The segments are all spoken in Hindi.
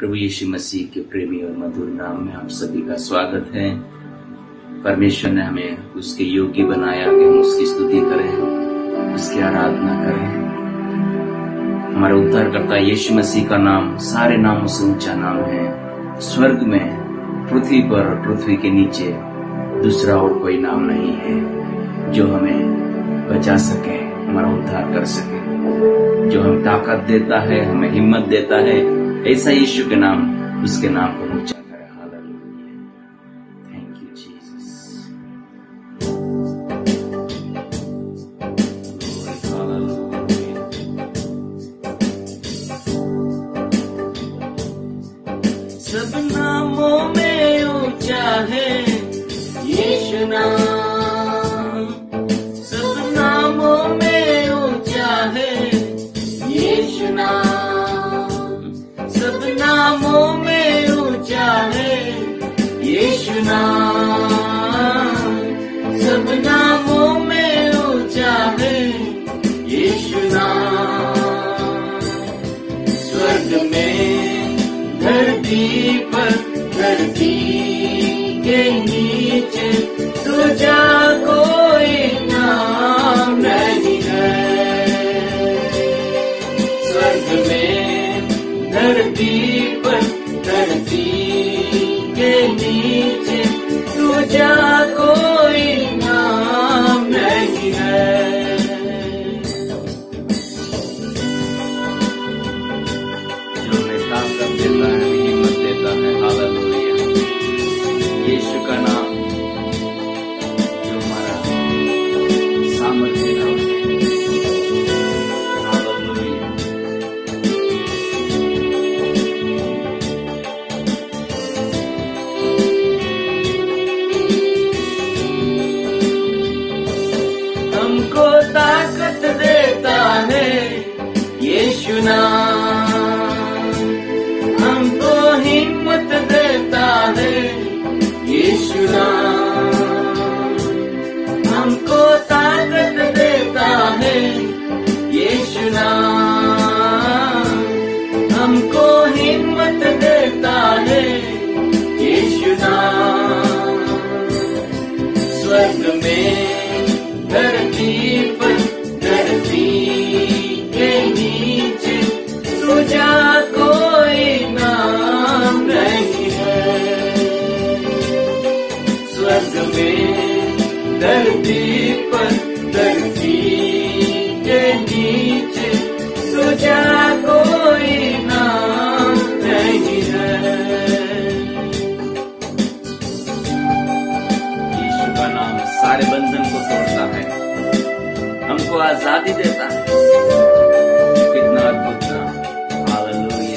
प्रभु यीशु मसीह के प्रेमी और मधुर नाम में आप सभी का स्वागत है। परमेश्वर ने हमें उसके योग्य बनाया कि हम उसकी स्तुति करें, उसकी आराधना करें। हमारे उद्धारकर्ता यीशु मसीह का नाम सारे नामों से ऊंचा नाम है। स्वर्ग में, पृथ्वी पर, पृथ्वी के नीचे दूसरा और कोई नाम नहीं है जो हमें बचा सके, हमारा उद्धार कर सके, जो हमें ताकत देता है, हमें हिम्मत देता है। ऐसा यीशु के नाम, उसके नाम को ऊंचा करें। Hallelujah, thank you Jesus. सब नामों में ऊंचा है यीशु नाम, सब नामों में ऊंचा है यीशु नाम, सब नामों में ऊंचा है यीशु नाम, सब नामों में ऊंचा है यीशु नाम। स्वर्ग में, धरती पर, धरती के नीचे तुझा कोई नाम नहीं है। स्वर्ग में, धरती पर, धरती के नीचे तुझा कोई नाम नहीं है। जो हमें ताकत देता है, हिम्मत देता है। हालेलुया, यीशु का नाम जो हमारा सामर्थ्य नाम है। हालेलुया, हमको ताकत देता है यीशु नाम, हमको हिम्मत देता है यीशु नाम, हमको ताकत देता है यीशु नाम, हमको हिम्मत देता है यीशु नाम। स्वर्ग में, धरती पर, धरती के नीचे तुझा कोई नाम नहीं है। स्वर्ग में, धरती पर, धरती के नीचे तुझा कोई नाम नहीं है। यीशु का नाम सारे बंधन को तोड़ता है, हमको आजादी देता है। कितना अद्भुत नाम। हालेलुया,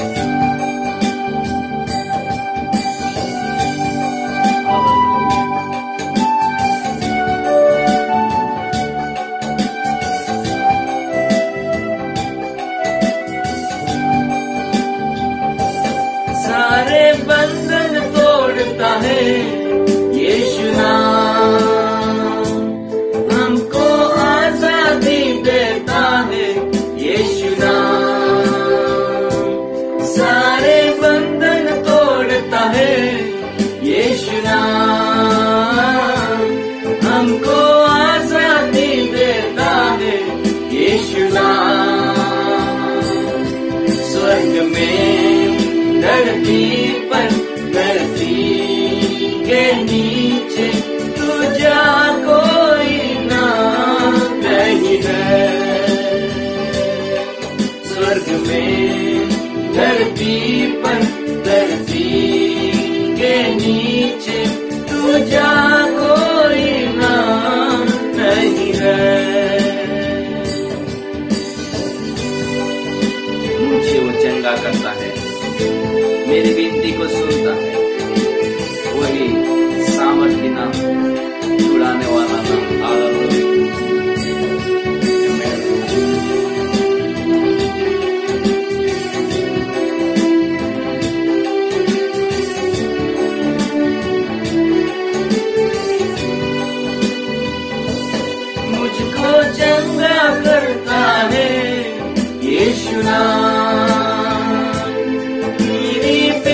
सारे बंधन तोड़ता है यीशु नाम, हमको आजादी देता है यीशु नाम। सारे बंधन तोड़ता है यीशु नाम, हमको आजादी देता है यीशु नाम। स्वर्ग में, धरती पर, धरती के नीचे तुझा कोई नाम नहीं है। स्वर्ग में, धरती पर, धरती के नीचे तुझा कोई नाम नहीं है। मुझे वो चंगा करता है, मेरी विनती को सुनता है। वही सामर्थ्य नाम, छुड़ाने वाला नाम। हालेलुया, मुझको चंगा करता है यीशु नाम, मेरी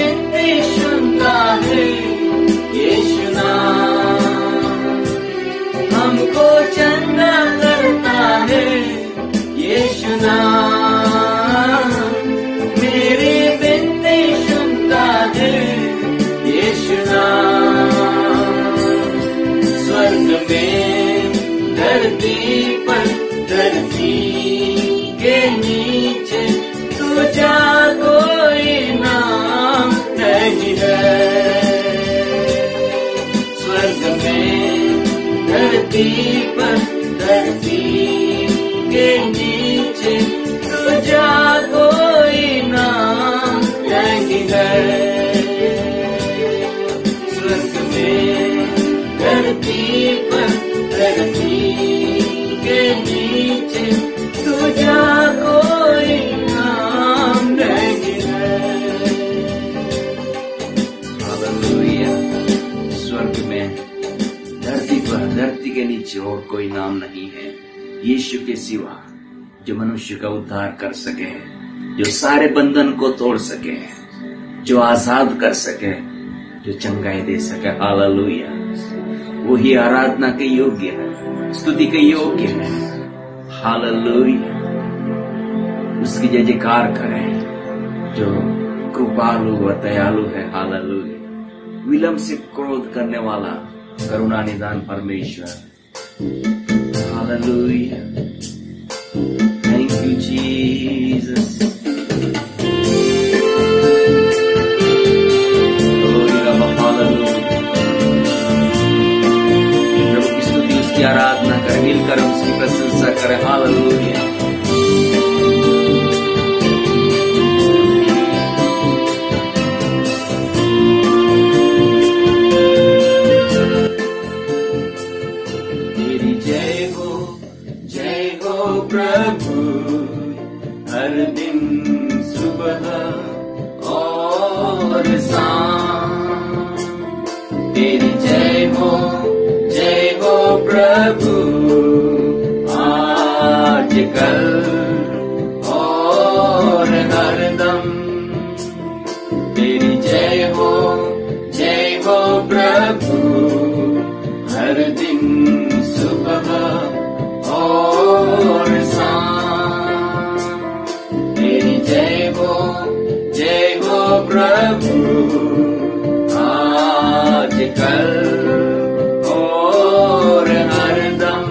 पर धरती के नीचे तुझा कोई नाम नहीं है। स्वर्ग में धरती पर धरती के नीचे तुझा कोई नाम नहीं है। हालेलुया। स्वर्ग में धरती पर धरती के नीचे और कोई नाम नहीं है यीशु के सिवा, जो मनुष्य का उद्धार कर सके, जो सारे बंधन को तोड़ सके, जो आजाद कर सके, जो चंगाई दे सके। हालेलुया। वही आराधना के योग्य है, स्तुति के योग्य है। हालेलुया। उसकी जय जयकार करें जो कृपालु व दयालु है। हालेलुया। विलंब से क्रोध करने वाला करुणा निदान परमेश्वर। हालेलुया। Thank you Jesus. प्रभु की स्तुति, उसकी आराधना करें, मिलकर उसकी प्रशंसा करें। हालेलुया। प्रभु हर दिन सुबह और शाम तेरी जय हो प्रभु, आज कल और हरदम। तेरी जय हो प्रभु, हर दिन सुबह और शाम। तेरी जय हो प्रभु, आज कल और हरदम।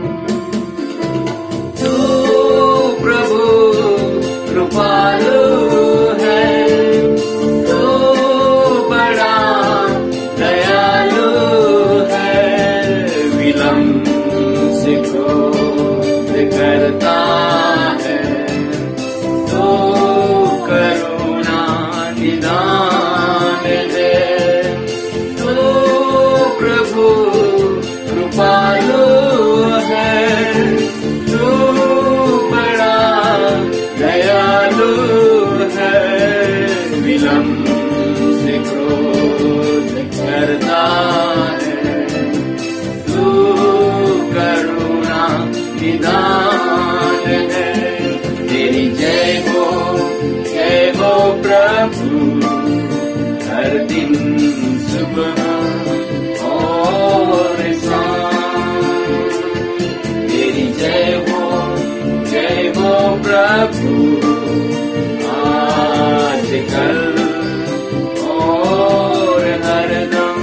तू प्रभु कृपालु है, तू बड़ा दयालु है। विलंब से क्रोध करता है, तो करुणा निदान है। तो प्रभु कृपालु है, तो बड़ा दयालु है। विलंब से क्रोध करता है, तो करुणा निदान है। तेरी जय हो प्रभु, हर दिन सुबह और शाम। तेरी जय हो प्रभु, आज कल और हरदम।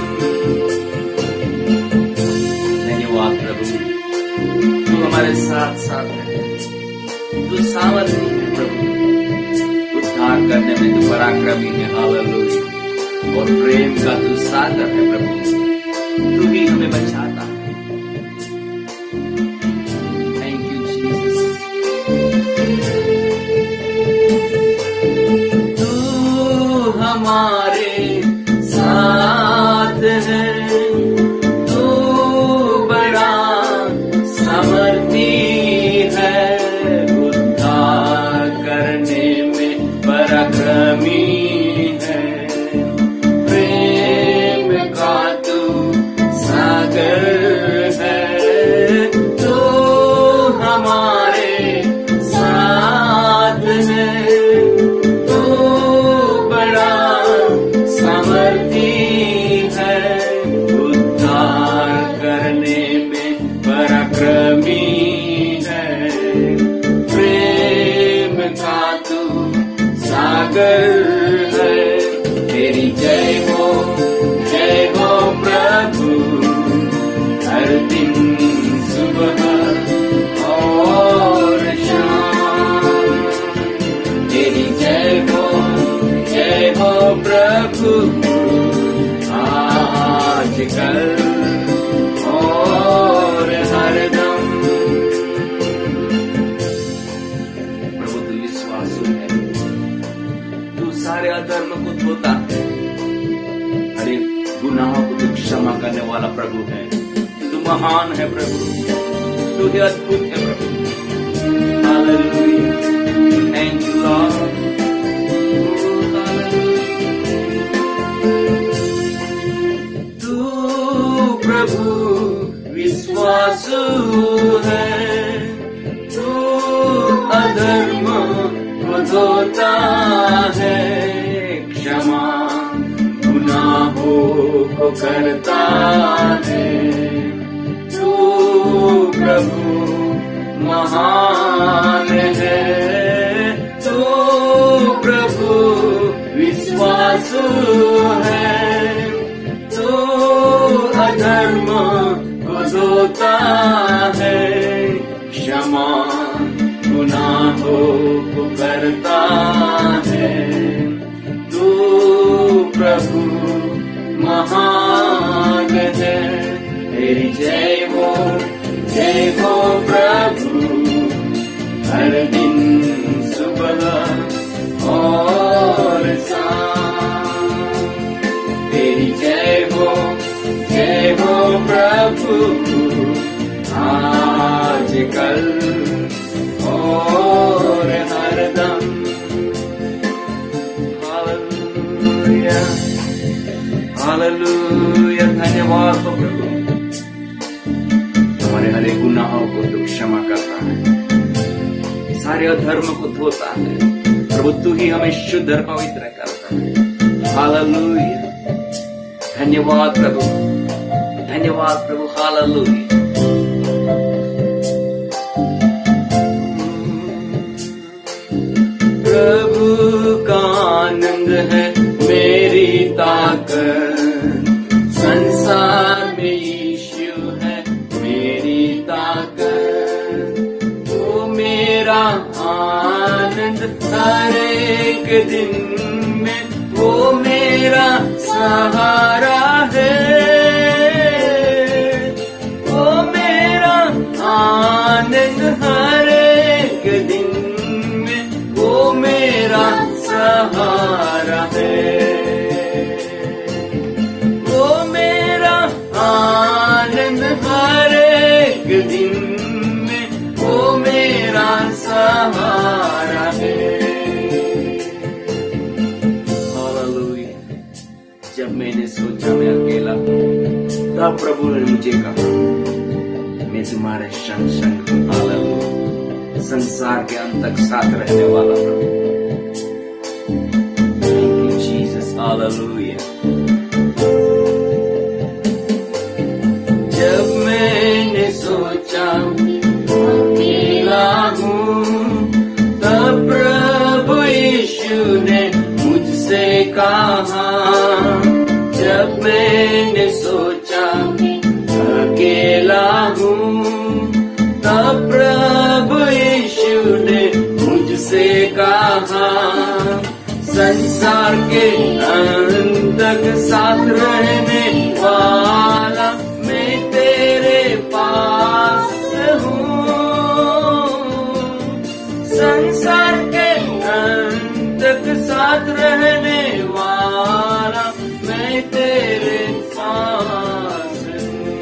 धन्यवाद प्रभु, तू हमारे साथ साथ है, तू सामर्थी है प्रभु, उद्धार करने में तू पराक्रमी है। हालेलुया। और प्रेम का तू सागर है प्रभु, तू ही हमें बचाता है। Thank you Jesus. तू हमारे साथ है, तू बड़ा सामर्थी है, उद्धार करने में पराक्रमी है। प्रेम का तू सागर है, तू हमारे साथ है, तू बड़ा सामर्थी है, उद्धार करने में पराक्रमी है। प्रेम का तू सागर है। तेरी जय हो प्रभु, हर दिन सुबह और शाम। तेरी जय हो प्रभु, आज कल और होता है। हरे गुनाहों को तू क्षमा करने वाला प्रभु है। तू महान है प्रभु, तू ही अद्भुत है प्रभु। Hallelujah, thank you Lord. तू प्रभु विश्वासु है, तू अधर्म को धोता है, क्षमा गुनाहों को करता है। तू प्रभु महान है, तू प्रभु विश्वासु है, तू अधर्म को धोता है, क्षमा गुनाहों को करता है। तू प्रभु महान है। तेरी जय हो प्रभु, हर दिन सुबह और शाम। तेरी जय हो प्रभु, आज कल और हरदम। हालेलुया, हालेलुया, धन्यवाद हो प्रभु। हमारे हरे गुनाहों को तू क्षमा करता है, सारे अधर्म को धोता है प्रभु। तू ही हमें शुद्ध और पवित्र करता है। हालेलुया, धन्यवाद प्रभु, धन्यवाद प्रभु। हालेलुया। प्रभु का आनंद है मेरी ताकत, संसार में यीशु है मेरी ताकत। वो मेरा आनंद हर एक दिन में, वो मेरा सहारा है। वो मेरा आनंद हर एक दिन में, वो मेरा सहारा है। वो मेरा आनंद हर एक दिन में, वो मेरा सहारा है। हालेलुया। जब मैंने सोचा मैं अकेला हूँ, तब प्रभु ने मुझे कहा मैं तुम्हारे संग संग हूँ। हालेलुया। संसार के अंत तक साथ रहने वाला प्रभु। Thank you Jesus. हालेलुया। जब मैंने सोचा अकेला हूँ, तब प्रभु यीशु ने मुझसे कहा। जब मैंने सोचा अकेला हूँ, तब प्रभु यीशु ने मुझसे कहा। संसार के अंत तक साथ रहने वाला मैं तेरे पास हूँ। संसार के अंत तक साथ रहने वाला मैं तेरे पास हूँ।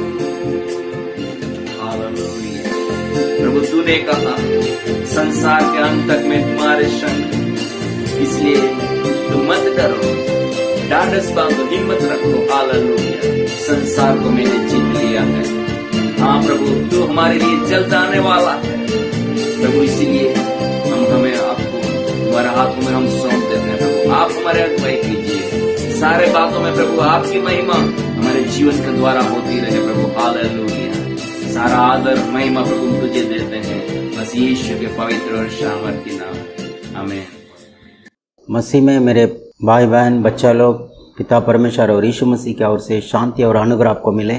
हालेलुया। प्रभु तूने कहा संसार के अंत तक मैं तुम्हारे संग, इसलिए तुम मत डरो, ढाढ़स बांधो, हिम्मत रखो। हालेलुया। संसार को मैंने जीत लिया है। हाँ प्रभु, तू हमारे लिए जल्द आने वाला है प्रभु। इसीलिए हमें आपको तुम्हारे हाथों में हम सौंप देते हैं प्रभु। आप हमारे अगुवाई कीजिए सारे बातों में प्रभु। आपकी महिमा हमारे जीवन के द्वारा होती रहे प्रभु। हालेलुया। सारा आदर महिमा प्रभु तुझे देते हैं, बस यीशु के पवित्र और सामर्थी नाम। आमीन। मसीह में मेरे भाई बहन बच्चा लोग, पिता परमेश्वर और यीशु मसीह की ओर से शांति और अनुग्रह आपको मिले।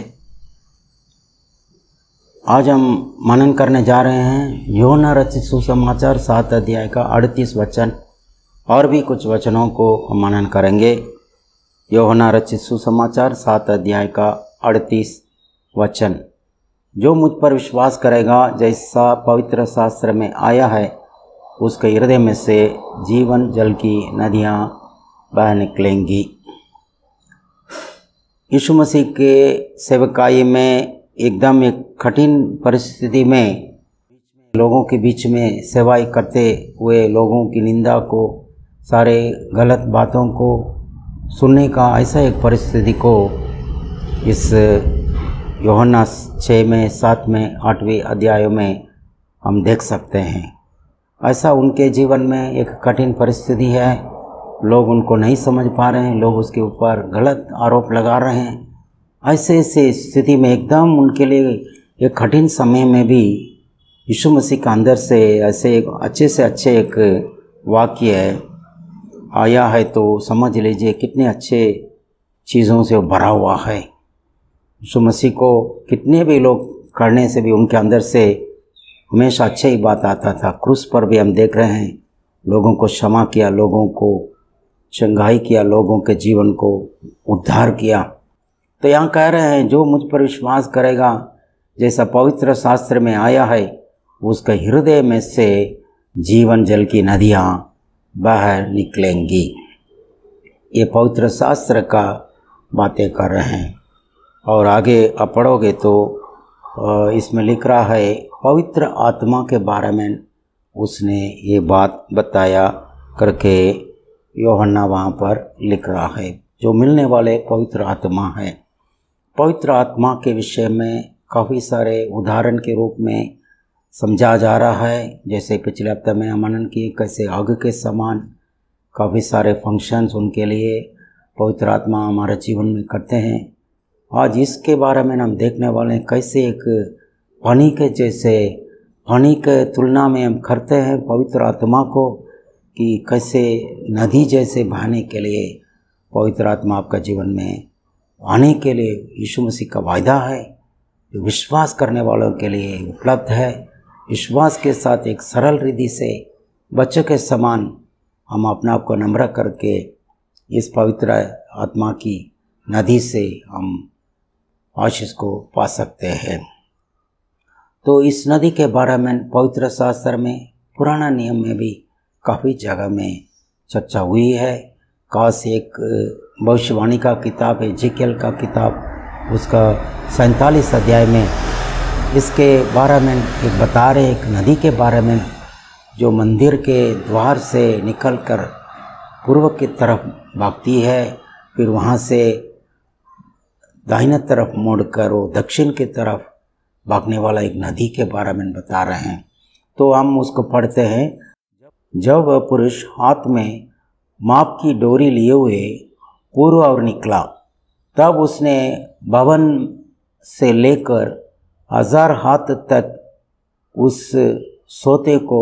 आज हम मनन करने जा रहे हैं यूहन्ना रचित सुसमाचार 7 अध्याय का 38 वचन, और भी कुछ वचनों को हम मनन करेंगे। यूहन्ना रचित सुसमाचार 7 अध्याय का 38 वचन। जो मुझ पर विश्वास करेगा, जैसा पवित्र शास्त्र में आया है, उसके हृदय में से जीवन जल की नदियाँ बह निकलेंगी। यीशु मसीह के सेवकाई में एकदम एक कठिन परिस्थिति में लोगों के बीच में सेवाई करते हुए लोगों की निंदा को, सारे गलत बातों को सुनने का ऐसा एक परिस्थिति को इस यूहन्ना 6 में 7 में 8वें अध्याय में हम देख सकते हैं। ऐसा उनके जीवन में एक कठिन परिस्थिति है, लोग उनको नहीं समझ पा रहे हैं, लोग उसके ऊपर गलत आरोप लगा रहे हैं। ऐसे स्थिति में एकदम उनके लिए एक कठिन समय में भी यीशु मसीह का अंदर से ऐसे एक अच्छे से अच्छे एक वाक्य आया है, तो समझ लीजिए कितने अच्छे चीज़ों से भरा हुआ है। यीशु मसीह को कितने भी लोग करने से भी उनके अंदर से हमेशा अच्छी ही बात आता था। क्रूस पर भी हम देख रहे हैं, लोगों को क्षमा किया, लोगों को चंगाई किया, लोगों के जीवन को उद्धार किया। तो यहाँ कह रहे हैं जो मुझ पर विश्वास करेगा, जैसा पवित्र शास्त्र में आया है, उसके हृदय में से जीवन जल की नदियाँ बाहर निकलेंगी। ये पवित्र शास्त्र का बातें कर रहे हैं। और आगे आप पढ़ोगे तो इसमें लिख रहा है पवित्र आत्मा के बारे में उसने ये बात बताया करके यूहन्ना वहाँ पर लिख रहा है, जो मिलने वाले पवित्र आत्मा है। पवित्र आत्मा के विषय में काफ़ी सारे उदाहरण के रूप में समझा जा रहा है। जैसे पिछले हफ्ते में हम मनन किए, कैसे आग के समान काफ़ी सारे फंक्शंस उनके लिए पवित्र आत्मा हमारे जीवन में करते हैं। आज इसके बारे में हम देखने वाले हैं, कैसे एक पानी के जैसे, पानी के तुलना में हम करते हैं पवित्र आत्मा को, कि कैसे नदी जैसे बहने के लिए पवित्र आत्मा आपका जीवन में आने के लिए यीशु मसीह का वायदा है, जो विश्वास करने वालों के लिए उपलब्ध है। विश्वास के साथ एक सरल रीति से बच्चों के समान हम अपने आप को नम्र करके इस पवित्र आत्मा की नदी से हम आशीष को पा सकते हैं। तो इस नदी के बारे में पवित्र शास्त्र में, पुराना नियम में भी काफ़ी जगह में चर्चा हुई है। काश एक भविष्यवाणी का किताब है, एजेकियल का किताब, उसका 47 अध्याय में इसके बारे में एक बता रहे, एक नदी के बारे में जो मंदिर के द्वार से निकलकर पूर्व की तरफ भागती है, फिर वहाँ से दाहिने तरफ मुड़कर वो दक्षिण की तरफ भागने वाला एक नदी के बारे में बता रहे हैं। तो हम उसको पढ़ते हैं। जब वह पुरुष हाथ में माप की डोरी लिए हुए पूर्व और निकला, तब उसने भवन से लेकर 1000 हाथ तक उस सोते को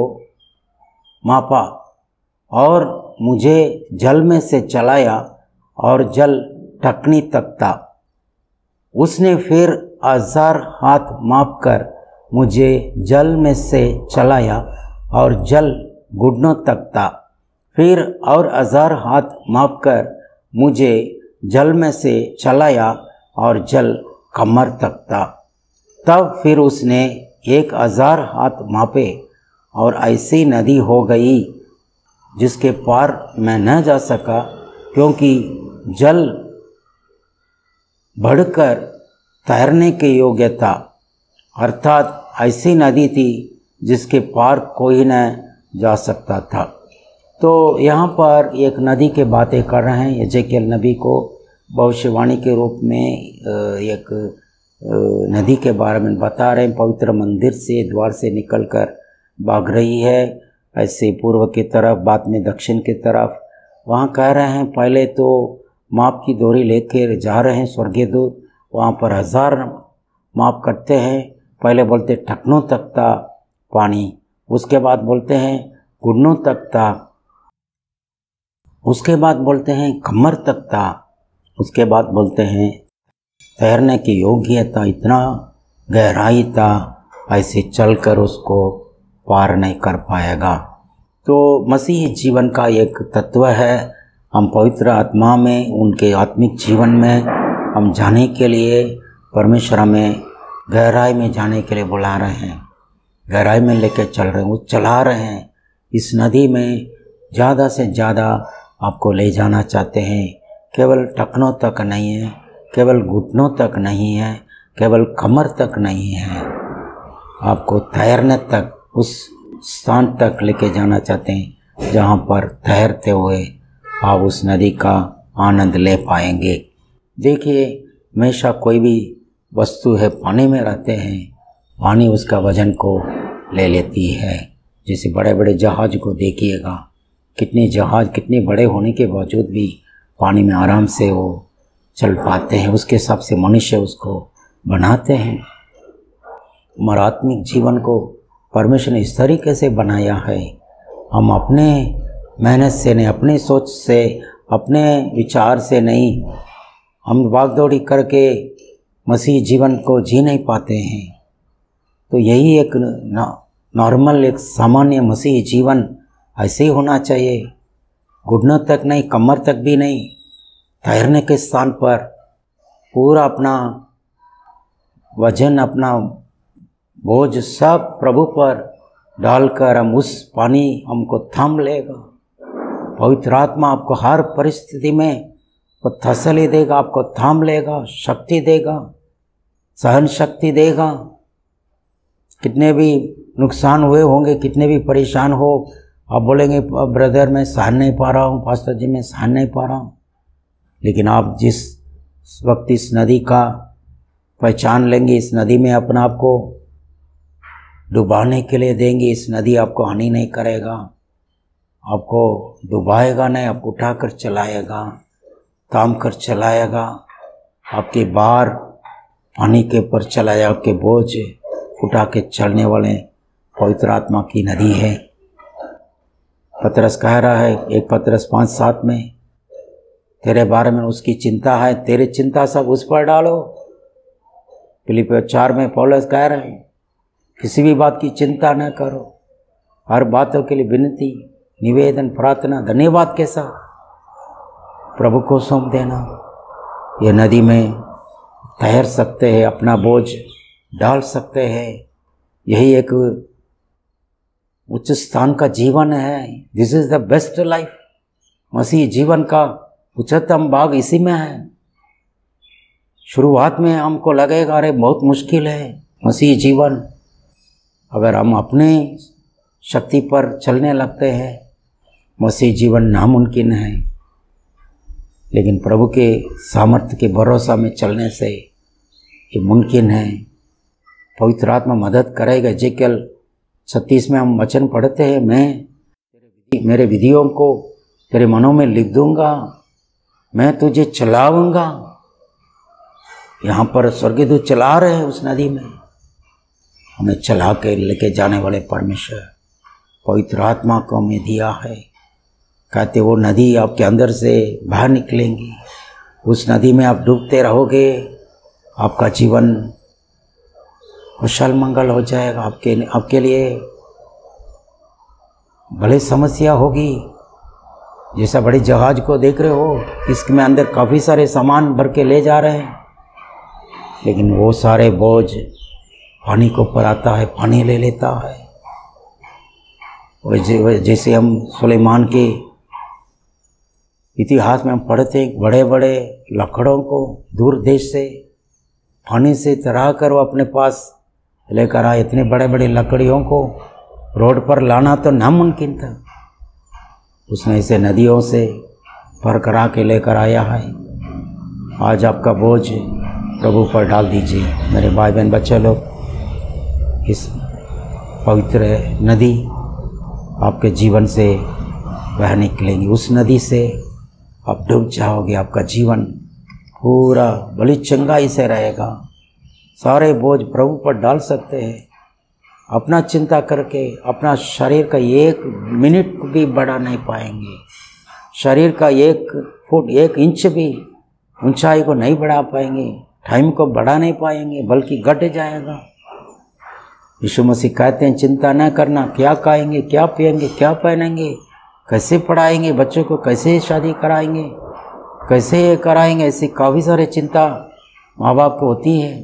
मापा और मुझे जल में से चलाया और जल टकनी तक था। उसने फिर 1000 हाथ मापकर मुझे जल में से चलाया और जल घुटनों तक था। फिर और 1000 हाथ मापकर मुझे जल में से चलाया और जल कमर तक था। तब फिर उसने 1000 हाथ मापे और ऐसी नदी हो गई जिसके पार मैं न जा सका, क्योंकि जल बढ़कर तैरने के योग्य था। अर्थात ऐसी नदी थी जिसके पार कोई न जा सकता था। तो यहाँ पर एक नदी के बातें कर रहे हैं। एजेकियल नबी को भविष्यवाणी के रूप में एक नदी के बारे में बता रहे हैं। पवित्र मंदिर से द्वार से निकलकर भाग रही है, ऐसे पूर्व की तरफ, बाद में दक्षिण की तरफ। वहाँ कह रहे हैं पहले तो माप की डोरी लेकर जा रहे हैं स्वर्गीय दूत, वहाँ पर 1000 माप करते हैं। पहले बोलते टखनों तक था पानी, उसके बाद बोलते हैं घुटनों तक था, उसके बाद बोलते हैं कमर तक था, उसके बाद बोलते हैं तैरने की योग्य था, इतना गहराई था, ऐसे चलकर उसको पार नहीं कर पाएगा। तो मसीही जीवन का एक तत्व है। हम पवित्र आत्मा में, उनके आत्मिक जीवन में हम जाने के लिए परमेश्वर हमें गहराई में जाने के लिए बुला रहे हैं, गहराई में लेकर चल रहे हैं, वो चला रहे हैं। इस नदी में ज़्यादा से ज़्यादा आपको ले जाना चाहते हैं। केवल टखनों तक नहीं है, केवल घुटनों तक नहीं है, केवल कमर तक नहीं है, आपको तैरने तक, उस स्थान तक लेके जाना चाहते हैं जहाँ पर तैरते हुए आप उस नदी का आनंद ले पाएंगे। देखिए, हमेशा कोई भी वस्तु है पानी में रहते हैं, पानी उसका वजन को ले लेती है। जैसे बड़े बड़े जहाज को देखिएगा, कितने जहाज कितने बड़े होने के बावजूद भी पानी में आराम से वो चल पाते हैं। उसके हिसाब से मनुष्य उसको बनाते हैं। हमारा आत्मिक जीवन को परमेश्वर ने इस तरीके से बनाया है। हम अपने मेहनत से नहीं, अपनी सोच से, अपने विचार से नहीं, हम भागदौड़ी करके मसीह जीवन को जी नहीं पाते हैं। तो यही एक नॉर्मल, एक सामान्य मसीह जीवन ऐसे ही होना चाहिए। घुटनों तक नहीं, कमर तक भी नहीं, तैरने के स्थान पर पूरा अपना वजन, अपना बोझ सब प्रभु पर डालकर हम उस पानी हमको थाम लेगा। पवित्र आत्मा आपको हर परिस्थिति में वो तसल्ली देगा, आपको थाम लेगा, शक्ति देगा, सहन शक्ति देगा। कितने भी नुकसान हुए होंगे, कितने भी परेशान हो, आप बोलेंगे ब्रदर मैं सहन नहीं पा रहा हूँ, पास्टर जी मैं सहन नहीं पा रहा हूँ, लेकिन आप जिस वक्त इस नदी का पहचान लेंगे, इस नदी में अपना आप को डुबाने के लिए देंगे, इस नदी आपको हानि नहीं करेगा, आपको डुबाएगा नहीं, आपको उठाकर चलाएगा, थाम कर चलाएगा, आपके बार पानी के ऊपर चलाएगा, आपके बोझ उठा के चलने वाले पवित्र आत्मा की नदी है। पतरस कह रहा है 1 पतरस 5:7 में, तेरे बारे में उसकी चिंता है, तेरी चिंता सब उस पर डालो। फिलिपियों 4 में पौलुस कह रहे हैं किसी भी बात की चिंता न करो, हर बातों के लिए विनती, निवेदन, प्रार्थना, धन्यवाद के साथ प्रभु को सौंप देना। ये नदी में तैर सकते हैं, अपना बोझ डाल सकते हैं। यही एक उच्च स्थान का जीवन है। This is the best life. मसीह जीवन का उच्चतम भाग इसी में है। शुरुआत में हमको लगेगा अरे बहुत मुश्किल है मसीह जीवन, अगर हम अपने शक्ति पर चलने लगते हैं मसीह जीवन नामुमकिन है। लेकिन प्रभु के सामर्थ्य के भरोसा में चलने से ये मुमकिन है। पवित्र आत्मा मदद करेगा। एजेकियल 36 में हम वचन पढ़ते हैं, मैं मेरे विधियों को तेरे मनों में लिख दूंगा, मैं तुझे चलाऊंगा। यहाँ पर स्वर्गदूत चला रहे हैं उस नदी में, हमें चला के लेके जाने वाले परमेश्वर पवित्र आत्मा को हमें दिया है। कहते वो नदी आपके अंदर से बाहर निकलेंगी, उस नदी में आप डूबते रहोगे, आपका जीवन कुशल मंगल हो जाएगा। आपके लिए भले समस्या होगी, जैसा बड़े जहाज को देख रहे हो, इसमें अंदर काफ़ी सारे सामान भर के ले जा रहे हैं, लेकिन वो सारे बोझ पानी को ऊपर आता है, पानी ले लेता है। जैसे हम सुलेमान के इतिहास में हम पढ़ते हैं, बड़े बड़े लकड़ों को दूर देश से पानी से तरा कर वो अपने पास लेकर आए। इतने बड़े बड़े लकड़ियों को रोड पर लाना तो नामुमकिन था, उसने इसे नदियों से भर करा के लेकर आया है। आज आपका बोझ प्रभु पर डाल दीजिए। मेरे भाई बहन बच्चे लोग, इस पवित्र नदी आपके जीवन से बह निकलेंगी। उस नदी से आप डूब जाओगे, आपका जीवन पूरा बड़ी चंगाई से रहेगा। सारे बोझ प्रभु पर डाल सकते हैं। अपना चिंता करके अपना शरीर का 1 मिनट भी बढ़ा नहीं पाएंगे, शरीर का 1 फुट 1 इंच भी ऊंचाई को नहीं बढ़ा पाएंगे, टाइम को बढ़ा नहीं पाएंगे, बल्कि घट जाएगा। यीशु मसीह कहते हैं चिंता न करना, क्या खाएंगे, क्या पिएंगे, क्या पहनेंगे, कैसे पढ़ाएंगे बच्चों को, कैसे शादी कराएंगे, कैसे ये कराएंगे। ऐसी काफ़ी सारी चिंता माँ बाप को होती है।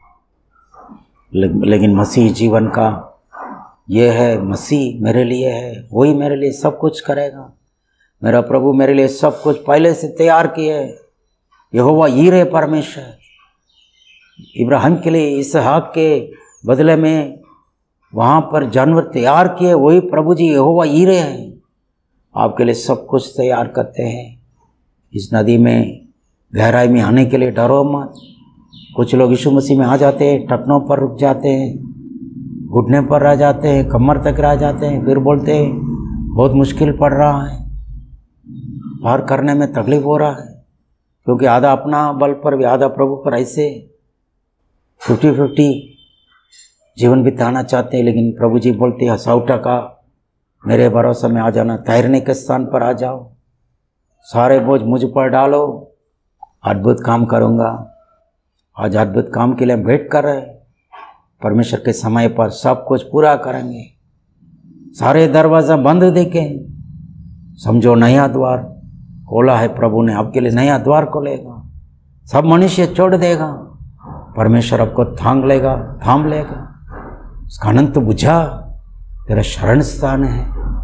लेकिन मसीह जीवन का ये है, मसीह मेरे लिए है, वही मेरे लिए सब कुछ करेगा। मेरा प्रभु मेरे लिए सब कुछ पहले से तैयार किए। यहोवा यीरे परमेश्वर इब्राहिम के लिए इसहाक के बदले में वहाँ पर जानवर तैयार किए, वही प्रभु जी यहोवा यीरे हैं। आपके लिए सब कुछ तैयार करते हैं। इस नदी में गहराई में आने के लिए डरो मत। कुछ लोग यीशु मसीह में आ जाते हैं, टखनों पर रुक जाते हैं, घुटने पर रह जाते हैं, कमर तक रह जाते हैं, फिर बोलते हैं बहुत मुश्किल पड़ रहा है, पार करने में तकलीफ हो रहा है, क्योंकि आधा अपना बल पर भी आधा प्रभु पर ऐसे 50-50 जीवन बिताना चाहते हैं। लेकिन प्रभु जी बोलते हैं हसाउटा का मेरे भरोसे में आ जाना, तैरने के स्थान पर आ जाओ, सारे बोझ मुझ पर डालो, अद्भुत काम करूँगा। आज अद्भुत काम के लिए हम वेट कर रहे हैं। परमेश्वर के समय पर सब कुछ पूरा करेंगे। सारे दरवाज़ा बंद देखे, समझो नया द्वार खोला है प्रभु ने, आपके लिए नया द्वार खोलेगा। सब मनुष्य छोड़ देगा, परमेश्वर आपको थाम लेगा। उसका अनंत बुझा तेरा शरण स्थान है,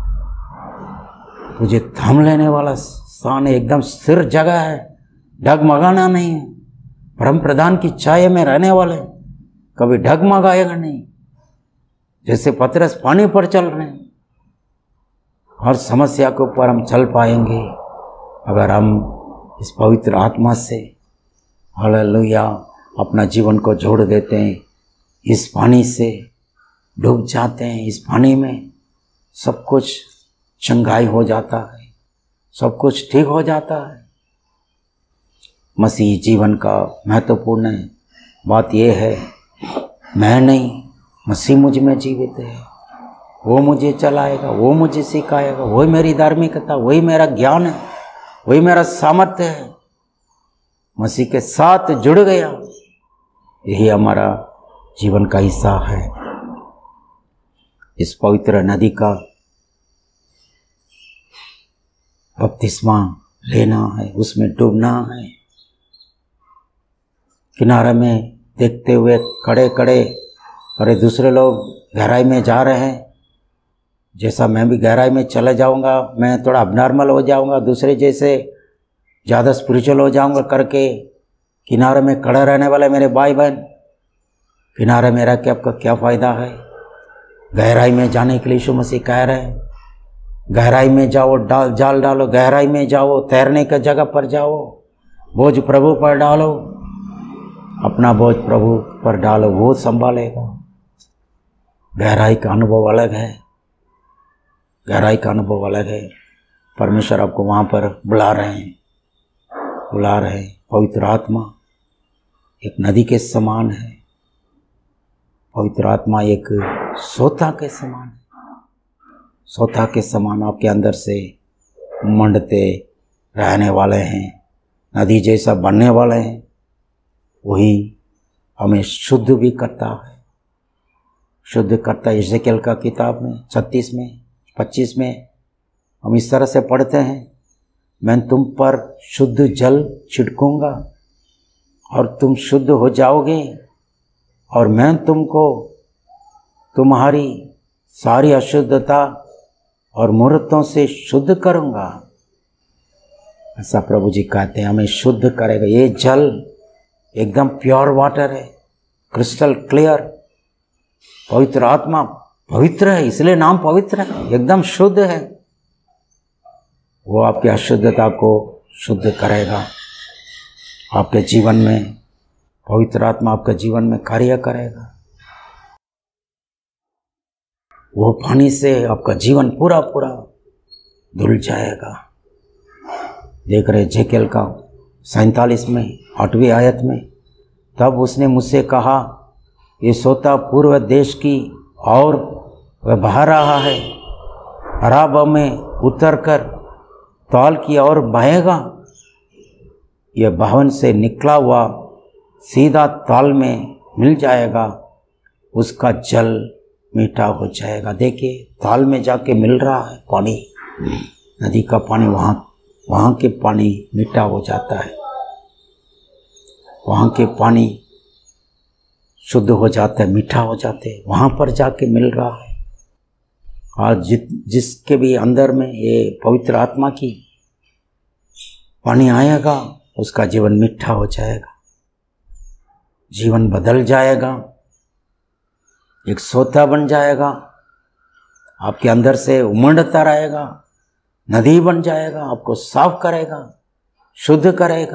तुझे थाम लेने वाला स्थान है, एकदम स्थिर जगह है, डगमगाना नहीं है। परम प्रधान की छाया में रहने वाले कभी डगमगाएगा नहीं। जैसे पतरस पानी पर चल रहे हैं, हर समस्या के ऊपर हम चल पाएंगे अगर हम इस पवित्र आत्मा से हालेलुया अपना जीवन को जोड़ देते हैं। इस पानी से डूब जाते हैं, इस पानी में सब कुछ चंगाई हो जाता है, सब कुछ ठीक हो जाता है। मसीह जीवन का महत्वपूर्ण बात यह है, मैं नहीं, मसीह मुझ में जीवित है, वो मुझे चलाएगा, वो मुझे सिखाएगा, वही मेरी धार्मिकता, वही मेरा ज्ञान है, वही मेरा सामर्थ्य है। मसीह के साथ जुड़ गया, यही हमारा जीवन का हिस्सा है। इस पवित्र नदी का बपतिस्मा लेना है, उसमें डूबना है। किनारे में देखते हुए खड़े अरे दूसरे लोग गहराई में जा रहे हैं, जैसा मैं भी गहराई में चला जाऊंगा, मैं थोड़ा अबनॉर्मल हो जाऊंगा, दूसरे जैसे ज़्यादा स्पिरिचुअल हो जाऊंगा करके किनारे में खड़े रहने वाले मेरे भाई बहन, किनारे में रह के आपका क्या फ़ायदा है। गहराई में जाने के लिए यीशु मसीह कह रहे हैं, गहराई में जाओ, जाल डालो, गहराई में जाओ, तैरने की जगह पर जाओ, बोझ प्रभु पर डालो, अपना बोझ प्रभु पर डालो, वो संभालेगा। गहराई का अनुभव अलग है, गहराई का अनुभव अलग है। परमेश्वर आपको वहाँ पर बुला रहे हैं। पवित्र आत्मा एक नदी के समान है, पवित्र आत्मा एक सोता के समान है, सोता के समान आपके अंदर से मंडते रहने वाले हैं, नदी जैसा बनने वाले हैं। वही हमें शुद्ध भी करता है, शुद्ध करता है। यशायाह का किताब में 36 में 25 में हम इस तरह से पढ़ते हैं, मैं तुम पर शुद्ध जल छिड़कूंगा और तुम शुद्ध हो जाओगे, और मैं तुमको तुम्हारी सारी अशुद्धता और मूर्तों से शुद्ध करूंगा। ऐसा प्रभु जी कहते हैं, हमें शुद्ध करेगा। ये जल एकदम प्योर वाटर है, क्रिस्टल क्लियर। पवित्र आत्मा पवित्र है, इसलिए नाम पवित्र है, एकदम शुद्ध है। वो आपकी अशुद्धता को शुद्ध करेगा। आपके जीवन में पवित्र आत्मा आपके जीवन में कार्य करेगा। वो पानी से आपका जीवन पूरा धुल जाएगा। देख रहे यशायाह का 47 में 8वीं आयत में, तब उसने मुझसे कहा, ये सोता पूर्व देश की और वह बह रहा है, अराबा में उतरकर ताल की ओर बहेगा। यह भवन से निकला हुआ सीधा ताल में मिल जाएगा, उसका जल मीठा हो जाएगा। देखिए ताल में जाके मिल रहा है पानी, नदी का पानी, वहाँ के पानी मीठा हो जाता है, वहाँ के पानी शुद्ध हो जाता है, मीठा हो जाते हैं, वहाँ पर जाके मिल रहा है। आज जिसके भी अंदर में ये पवित्र आत्मा की पानी आएगा, उसका जीवन मीठा हो जाएगा, जीवन बदल जाएगा, एक सोता बन जाएगा, आपके अंदर से उमड़ता रहेगा, नदी बन जाएगा, आपको साफ करेगा, शुद्ध करेगा।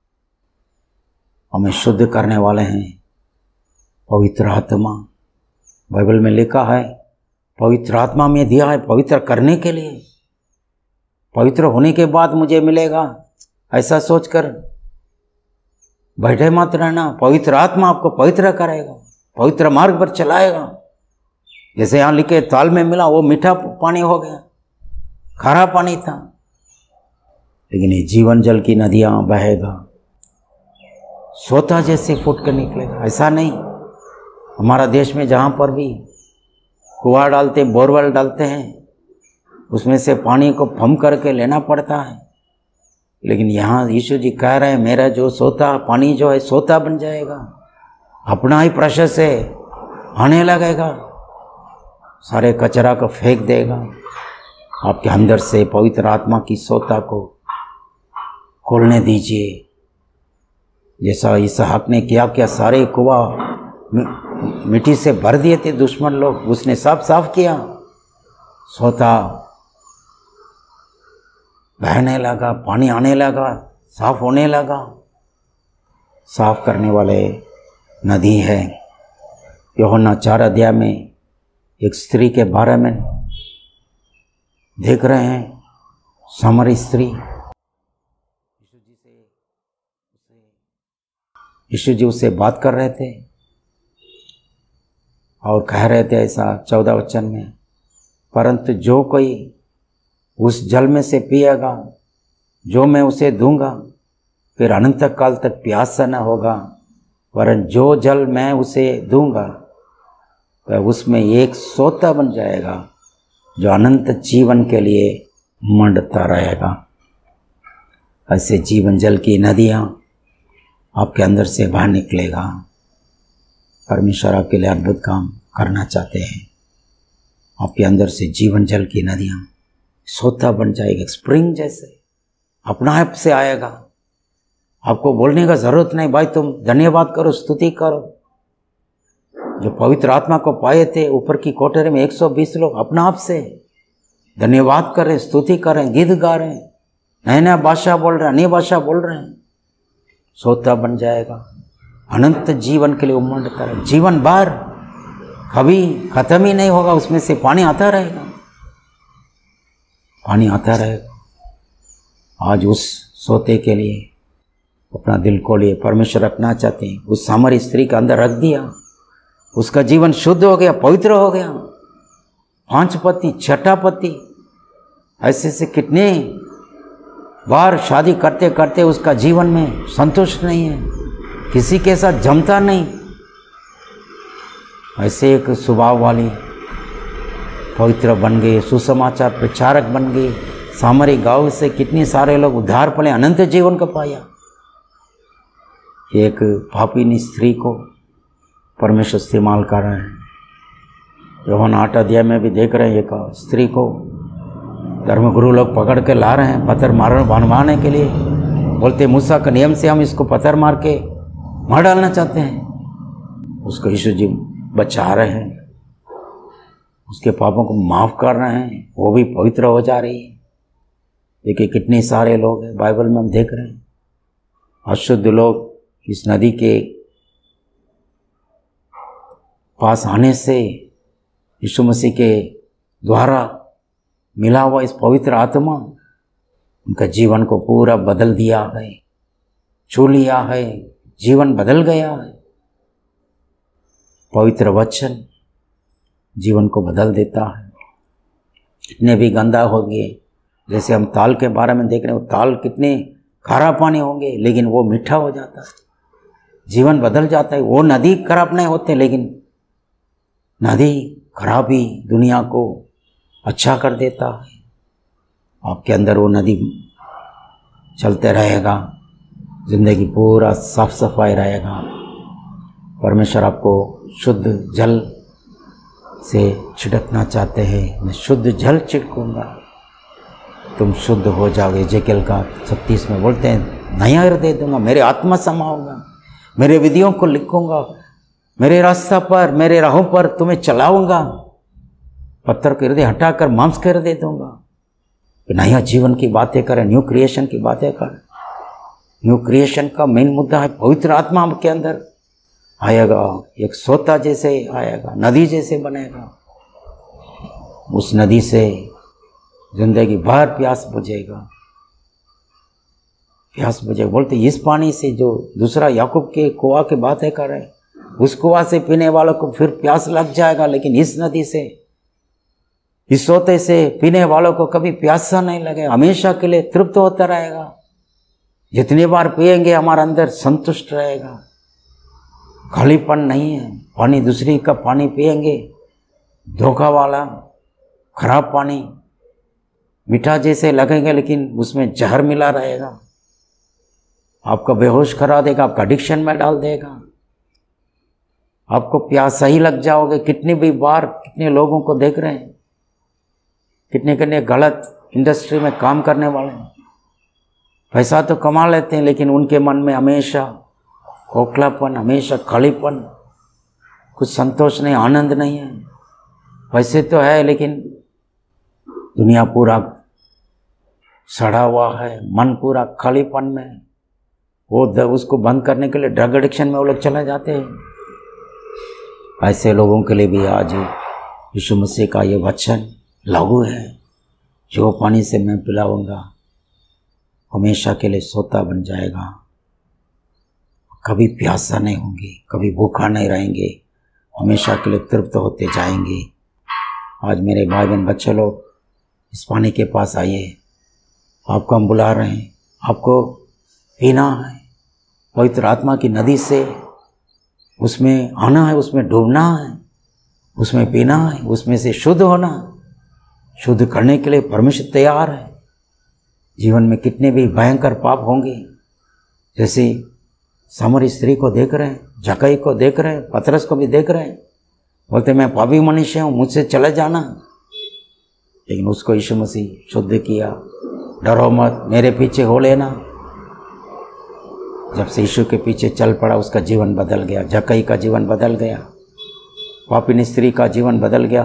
हमें शुद्ध करने वाले हैं पवित्र आत्मा। बाइबल में लिखा है पवित्र आत्मा में दिया है पवित्र करने के लिए। पवित्र होने के बाद मुझे मिलेगा ऐसा सोचकर बैठे मत रहना। पवित्र आत्मा आपको पवित्र करेगा, पवित्र मार्ग पर चलाएगा। जैसे यहाँ लिखे ताल में मिला वो मीठा पानी हो गया, खारा पानी था, लेकिन ये जीवन जल की नदियाँ बहेगा, सोता जैसे फूट कर निकलेगा। ऐसा नहीं, हमारा देश में जहाँ पर भी कुआं डालते, बोरवेल डालते हैं, उसमें से पानी को पंप करके लेना पड़ता है। लेकिन यहाँ यीशु जी कह रहे हैं मेरा जो सोता पानी जो है सोता बन जाएगा, अपना ही प्रेशर से आने लगेगा, सारे कचरा को फेंक देगा। आपके अंदर से पवित्र आत्मा की सोता को खोलने दीजिए। जैसा इसहाक ने किया, क्या सारे कुआं मिट्टी से भर दिए थे दुश्मन लोग, उसने सब साफ किया, सोता बहने लगा, पानी आने लगा, साफ होने लगा। साफ करने वाले नदी है। यूहन्ना 4 अध्याय में एक स्त्री के बारे में देख रहे हैं, सामरी स्त्री। यीशु जी उससे बात कर रहे थे और कह रहे थे ऐसा 14 वचन में, परंतु जो कोई उस जल में से पिएगा जो मैं उसे दूंगा, फिर अनंत काल तक प्यासा न होगा, वरन जो जल मैं उसे दूंगा वह उसमें एक सोता बन जाएगा जो अनंत जीवन के लिए मंडता रहेगा। ऐसे जीवन जल की नदियाँ आपके अंदर से बाहर निकलेगा। परमेश्वर आपके लिए अद्भुत काम करना चाहते हैं। आपके अंदर से जीवन जल की नदियाँ सोता बन जाएगी, स्प्रिंग जैसे अपना आप से आएगा। आपको बोलने का जरूरत नहीं, भाई तुम धन्यवाद करो, स्तुति करो। जो पवित्र आत्मा को पाए थे ऊपर की कोठरी में 120 लोग अपना आप से धन्यवाद कर रहे, स्तुति कर रहे, गीत गा रहे, नया नया भाषा बोल रहे, अन्य भाषा बोल रहे हैं। सोता बन जाएगा, अनंत जीवन के लिए उमड़ता रहेगा। जीवन भर कभी खत्म ही नहीं होगा, उसमें से पानी आता रहेगा, पानी आता रहेगा। आज उस सोते के लिए अपना दिल को लिए परमेश्वर रखना चाहते हैं। उस सामरी स्त्री के अंदर रख दिया, उसका जीवन शुद्ध हो गया, पवित्र हो गया। 5 पति 6 पति ऐसे से कितने बार शादी करते करते उसका जीवन में संतुष्ट नहीं है, किसी के साथ जमता नहीं। ऐसे एक स्वभाव वाली पवित्र बन गए, सुसमाचार प्रचारक बन गए। सामरी गांव से कितने सारे लोग उद्धार पले, अनंत जीवन को पाया। एक पापिनी स्त्री को परमेश्वर इस्तेमाल कर रहे हैं। यूहन्ना 8 अध्याय में भी देख रहे हैं, एक स्त्री को धर्मगुरु लोग पकड़ के ला रहे हैं पत्थर बनवाने के लिए। बोलते मूसा के नियम से हम इसको पत्थर मार के मार डालना चाहते हैं। उसको यीशु जी बचा रहे हैं, उसके पापों को माफ़ कर रहे हैं, वो भी पवित्र हो जा रही है। देखिए कितने सारे लोग हैं बाइबल में हम देख रहे हैं, अशुद्ध लोग इस नदी के पास आने से यीशु मसीह के द्वारा मिला हुआ इस पवित्र आत्मा उनका जीवन को पूरा बदल दिया है, छू लिया है, जीवन बदल गया है। पवित्र वचन जीवन को बदल देता है। कितने भी गंदा हो गए, जैसे हम ताल के बारे में देख रहे हैं, वो ताल कितने खारा पानी होंगे लेकिन वो मीठा हो जाता है, जीवन बदल जाता है। वो नदी खराब नहीं होते, लेकिन नदी खराबी दुनिया को अच्छा कर देता है। आपके अंदर वो नदी चलते रहेगा, जिंदगी पूरा साफ सफाई रहेगा। परमेश्वर आपको शुद्ध जल से छिड़कना चाहते हैं। मैं शुद्ध जल छिड़कूंगा तुम शुद्ध हो जाओगे। जेकेल का 36 में बोलते हैं, नया हृदय दूंगा, मेरे आत्मा समाऊंगा, मेरे विधियों को लिखूंगा, मेरे रास्ता पर, मेरे राहों पर तुम्हें चलाऊंगा, पत्थर के हृदय हटाकर मांस के हृदय दूंगा। नया जीवन की बातें करें, न्यू क्रिएशन की बातें करें। न्यू क्रिएशन का मेन मुद्दा है पवित्र आत्मा आपके अंदर आएगा, एक सोता जैसे आएगा, नदी जैसे बनेगा। उस नदी से जिंदगी भर प्यास बुझेगा, प्यास बुझेगा। बोलते इस पानी से, जो दूसरा याकूब के कुआं की बातें कर रहे, उस कुआं से पीने वालों को फिर प्यास लग जाएगा, लेकिन इस नदी से, इस सोते से पीने वालों को कभी प्यासा नहीं लगेगा, हमेशा के लिए तृप्त होता रहेगा। जितनी बार पिएंगे हमारा अंदर संतुष्ट रहेगा, खालीपन नहीं है। पानी दूसरी का पानी पिएंगे, धोखा वाला खराब पानी मीठा जैसे लगेगा, लेकिन उसमें जहर मिला रहेगा, आपका बेहोश करा देगा, आपका एडिक्शन में डाल देगा, आपको प्यास ही लग जाओगे। कितनी भी बार कितने लोगों को देख रहे हैं, कितने गलत इंडस्ट्री में काम करने वाले हैं, पैसा तो कमा लेते हैं, लेकिन उनके मन में हमेशा खोखलापन, हमेशा खालीपन, कुछ संतोष नहीं, आनंद नहीं है। पैसे तो है, लेकिन दुनिया पूरा सड़ा हुआ है, मन पूरा खालीपन में। वो उसको बंद करने के लिए ड्रग एडिक्शन में वो लोग चले जाते हैं। ऐसे लोगों के लिए भी आज यीशु मसीह का ये वचन लागू है, जो पानी से मैं पिलाऊंगा हमेशा के लिए सोता बन जाएगा, कभी प्यासा नहीं होंगे, कभी भूखा नहीं रहेंगे, हमेशा के लिए तृप्त होते जाएंगे। आज मेरे भाई बहन बच्चे लोग, इस पानी के पास आइए, आपको हम बुला रहे हैं, आपको पीना है पवित्र आत्मा की नदी से, उसमें आना है, उसमें डूबना है, उसमें पीना है, उसमें से शुद्ध होना। शुद्ध करने के लिए परमेश्वर तैयार है। जीवन में कितने भी भयंकर पाप होंगे, जैसे सामरी स्त्री को देख रहे हैं, जक्कई को देख रहे हैं, पतरस को भी देख रहे हैं, बोलते मैं पापी मनुष्य हूँ, मुझसे चले जाना। लेकिन उसको यीशु मसीह शुद्ध किया, डरो मत, मेरे पीछे हो लेना। जब से यीशु के पीछे चल पड़ा, उसका जीवन बदल गया, जक्कई का जीवन बदल गया, पापिन स्त्री का जीवन बदल गया।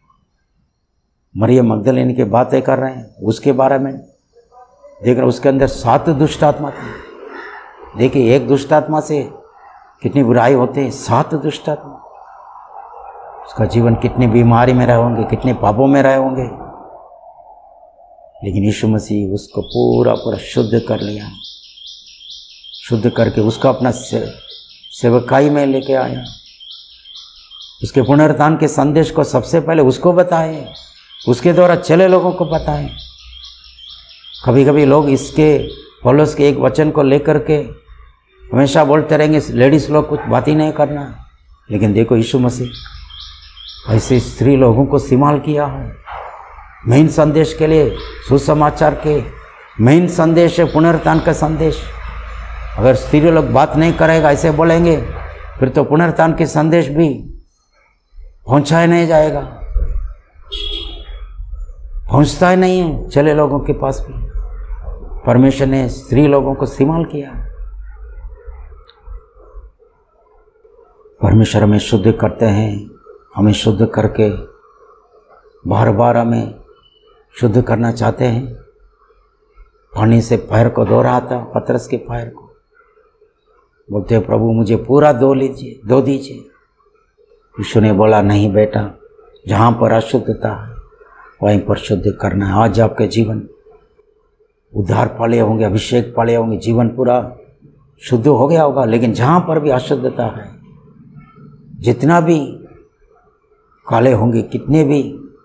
मरियम मगदलीनी की बातें कर रहे हैं, उसके बारे में देख रहे, उसके अंदर 7 दुष्ट आत्मा थी। देखिए, एक दुष्ट आत्मा से कितनी बुराई होती है, 7 दुष्ट आत्मा। उसका जीवन कितनी बीमारी में रहे होंगे, कितने पापों में रहे होंगे, लेकिन यीशु मसीह उसको पूरा शुद्ध कर लिया। शुद्ध करके उसको अपना सेवकाई में लेके आया। उसके पुनरुत्थान के संदेश को सबसे पहले उसको बताए, उसके द्वारा चले लोगों को बताए। कभी कभी लोग इसके पौलुस के एक वचन को लेकर के हमेशा बोलते रहेंगे, लेडीज़ लोग कुछ बात ही नहीं करना, लेकिन देखो यीशु मसीह ऐसे स्त्री लोगों को इस्तेमाल किया है मेन संदेश के लिए। सुसमाचार के मेन संदेश है पुनरुत्थान का संदेश। अगर स्त्री लोग बात नहीं करेगा, ऐसे बोलेंगे, फिर तो पुनरुत्थान के संदेश भी पहुंचाया नहीं जाएगा, पहुंचता ही नहीं है चले लोगों के पास भी। परमेश्वर ने स्त्री लोगों को इस्तेमाल किया। परमेश्वर हमें शुद्ध करते हैं, हमें शुद्ध करके बार बार हमें शुद्ध करना चाहते हैं। पानी से पैर को धो रहा था, पतरस के पैर को, बोलते प्रभु मुझे पूरा धो दीजिए। यीशु ने बोला नहीं बेटा, जहाँ पर अशुद्धता है वहीं पर शुद्ध करना है। आज आपके जीवन उद्धार पाले होंगे, अभिषेक पाले होंगे, जीवन पूरा शुद्ध हो गया होगा, लेकिन जहाँ पर भी अशुद्धता है, जितना भी काले होंगे, कितने भी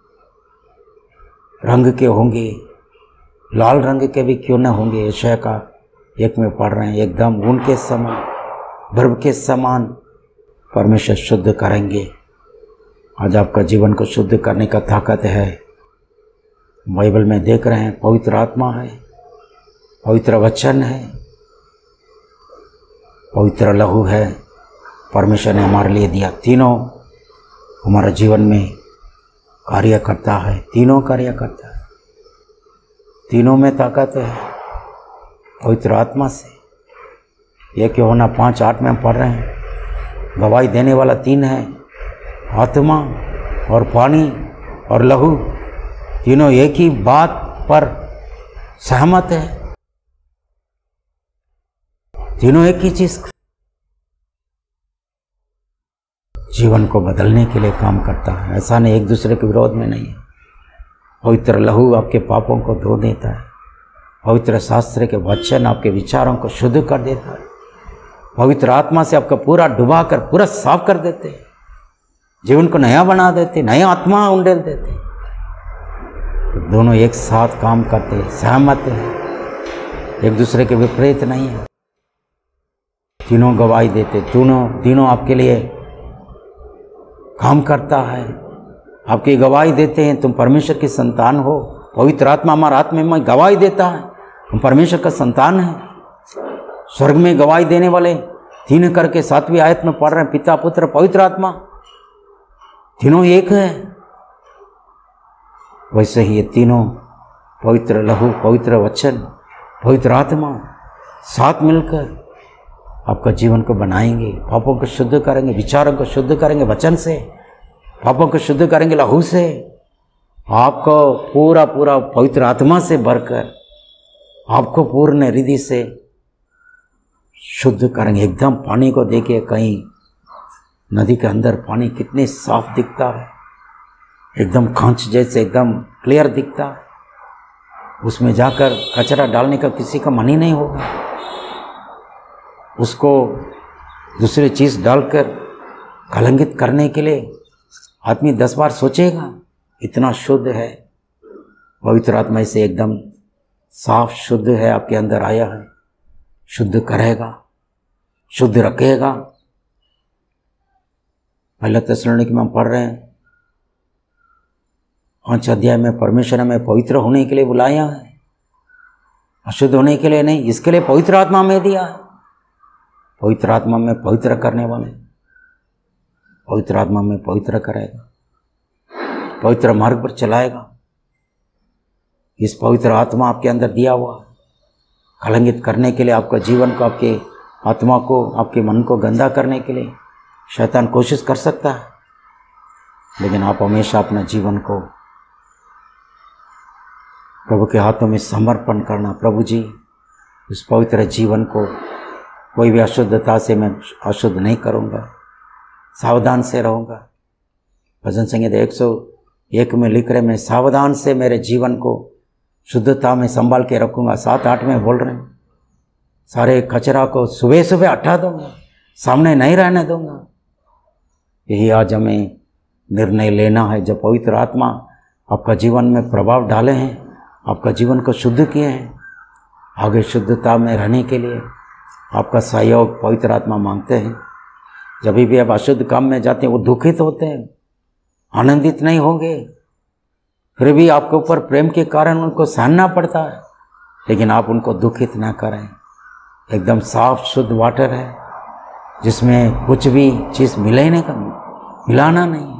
रंग के होंगे, लाल रंग के भी क्यों न होंगे, यशायाह का 1 में पढ़ रहे हैं, एकदम ऊन के समान, बर्फ के समान परमेश्वर शुद्ध करेंगे। आज आपका जीवन को शुद्ध करने का ताकत है। बाइबल में देख रहे हैं, पवित्र आत्मा है, पवित्र वचन है, पवित्र लहू है, परमेश्वर ने हमारे लिए दिया। तीनों हमारे जीवन में कार्य करता है, तीनों कार्य करता है। तीनों में ताकत है पवित्र आत्मा से। एक यूहन्ना 5:8 में हम पढ़ रहे हैं, गवाही देने वाला 3 है, आत्मा और पानी और लहू, तीनों एक ही बात पर सहमत है, तीनों एक ही चीज जीवन को बदलने के लिए काम करता है। ऐसा नहीं, एक दूसरे के विरोध में नहीं है। पवित्र लहू आपके पापों को धो देता है, पवित्र शास्त्र के वचन आपके विचारों को शुद्ध कर देता है, पवित्र आत्मा से आपका पूरा डुबा कर पूरा साफ कर देते हैं, जीवन को नया बना देते, नया आत्मा उंडेल देते। तो दोनों एक साथ काम करते हैं, सहमत है, एक दूसरे के विपरीत नहीं है। तीनों गवाही देते, तीनों आपके लिए काम करता है, आपकी गवाही देते हैं तुम परमेश्वर की संतान हो। पवित्र आत्मा हमारा आत्मा में गवाही देता है हम परमेश्वर का संतान है। स्वर्ग में गवाही देने वाले 3 करके 7वीं आयत में पढ़ रहे हैं, पिता पुत्र पवित्र आत्मा, तीनों एक है। वैसे ही ये तीनों पवित्र लहू, पवित्र वचन, पवित्र आत्मा साथ मिलकर आपका जीवन को बनाएंगे, पापों को शुद्ध करेंगे, विचारों को शुद्ध करेंगे वचन से, पापों को शुद्ध करेंगे लहू से, आपको पूरा पवित्र आत्मा से भरकर आपको पूर्ण हृदय से शुद्ध करेंगे। एकदम पानी को देखिए, कहीं नदी के अंदर पानी कितने साफ दिखता है, एकदम कांच जैसे एकदम क्लियर दिखता है। उसमें जाकर कचरा डालने का किसी का मन ही नहीं होगा, उसको दूसरी चीज़ डालकर कलंकित करने के लिए आदमी 10 बार सोचेगा। इतना शुद्ध है पवित्र आत्मा से, एकदम साफ शुद्ध है, आपके अंदर आया है, शुद्ध करेगा, शुद्ध रखेगा। पहला थिस्सलुनीके में हम पढ़ रहे हैं 5 अध्याय में, परमेश्वर हमें पवित्र होने के लिए बुलाया है, अशुद्ध होने के लिए नहीं। इसके लिए पवित्र आत्मा में दिया है, पवित्र आत्मा में पवित्र करने वाले, पवित्र आत्मा में पवित्र करेगा, पवित्र मार्ग पर चलाएगा। इस पवित्र आत्मा आपके अंदर दिया हुआ कलंकित करने के लिए, आपका जीवन को, आपके आत्मा को, आपके मन को गंदा करने के लिए शैतान कोशिश कर सकता है, लेकिन आप हमेशा अपना जीवन को प्रभु के हाथों में समर्पण करना। प्रभु जी, इस पवित्र जीवन को कोई भी अशुद्धता से मैं अशुद्ध नहीं करूँगा, सावधान से रहूँगा। भजन संगीत 101 में लिख रहे, मैं सावधान से मेरे जीवन को शुद्धता में संभाल के रखूँगा। 7-8 में बोल रहे हैं, सारे कचरा को सुबह सुबह हटा दूँगा, सामने नहीं रहने दूँगा। यही आज हमें निर्णय लेना है। जब पवित्र आत्मा आपका जीवन में प्रभाव डाले हैं, आपका जीवन को शुद्ध किए हैं, आगे शुद्धता में रहने के लिए आपका सहयोग पवित्र आत्मा मांगते हैं। जब भी आप अशुद्ध काम में जाते हैं, वो दुखित होते हैं, आनंदित नहीं होंगे, फिर भी आपके ऊपर प्रेम के कारण उनको सहना पड़ता है, लेकिन आप उनको दुखित ना करें। एकदम साफ शुद्ध वाटर है, जिसमें कुछ भी चीज़ मिलाना नहीं,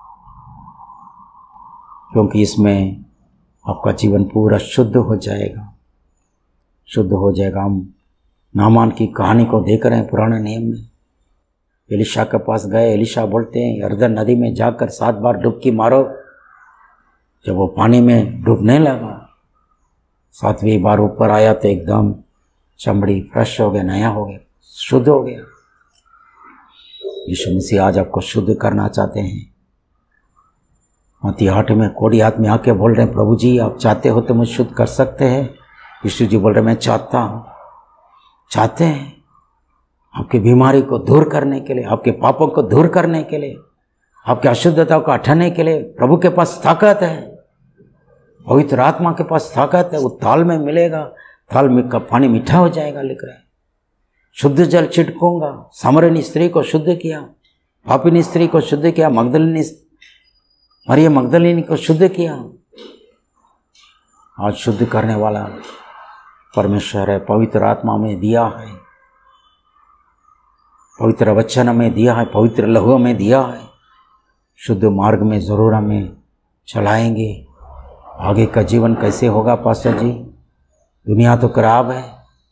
क्योंकि इसमें आपका जीवन पूरा शुद्ध हो जाएगा, शुद्ध हो जाएगा। हम नामान की कहानी को देख रहे हैं पुराने नियम में। एलिशा के पास गए, एलिशा बोलते हैं यरदन नदी में जाकर 7 बार डुबकी मारो। जब वो पानी में डूबने लगा, 7वीं बार ऊपर आया तो एकदम चमड़ी फ्रेश हो गया, नया हो गया, शुद्ध हो गया। यीशु मसीह आज आपको शुद्ध करना चाहते हैं। मत्ती 8 में कोढ़ी आदमी आके बोल रहे हैं, प्रभु जी आप चाहते हो तो मुझे शुद्ध कर सकते हैं। यीशु जी बोल रहे मैं चाहता हूँ। चाहते हैं आपकी बीमारी को दूर करने के लिए, आपके पापों को दूर करने के लिए, आपकी अशुद्धता को हटाने के लिए प्रभु के पास ताकत है, पवित्र आत्मा के पास ताकत है। वो थाल में मिलेगा, थाल में का पानी मीठा हो जाएगा। लिख रहे हैं शुद्ध जल छिड़कूंगा। सामरियन स्त्री को शुद्ध किया, पापिनी स्त्री को शुद्ध किया, मरियम मगदलिनी को शुद्ध किया। आज शुद्ध करने वाला परमेश्वर है, पवित्र आत्मा में दिया है, पवित्र वचन में दिया है, पवित्र लहू में दिया है। शुद्ध मार्ग में ज़रूर हमें चलाएंगे, आगे का जीवन कैसे होगा पास्टर जी? दुनिया तो खराब है,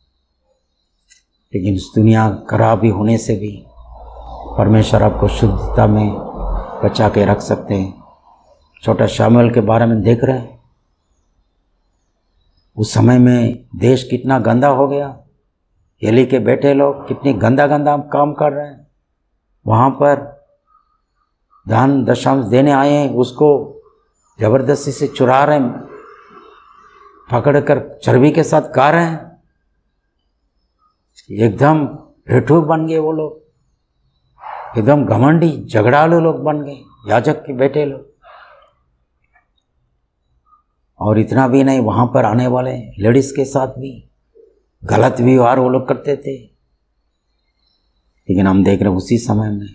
लेकिन इस दुनिया खराब ही होने से भी परमेश्वर आपको शुद्धता में बचा के रख सकते हैं। छोटा शामुएल के बारे में देख रहे हैं, उस समय में देश कितना गंदा हो गया। एली के बेटे लोग कितनी गंदा गंदा काम कर रहे हैं। वहाँ पर दान दशांश देने आए हैं, उसको जबरदस्ती से चुरा रहे हैं, पकड़कर चर्बी के साथ खा रहे हैं। एकदम भेठू बन गए वो लोग, एकदम घमंडी झगड़ालू लोग बन गए, याजक के बेटे लोग। और इतना भी नहीं, वहाँ पर आने वाले लेडीज के साथ भी गलत व्यवहार वो लोग करते थे। लेकिन हम देख रहे हैं उसी समय में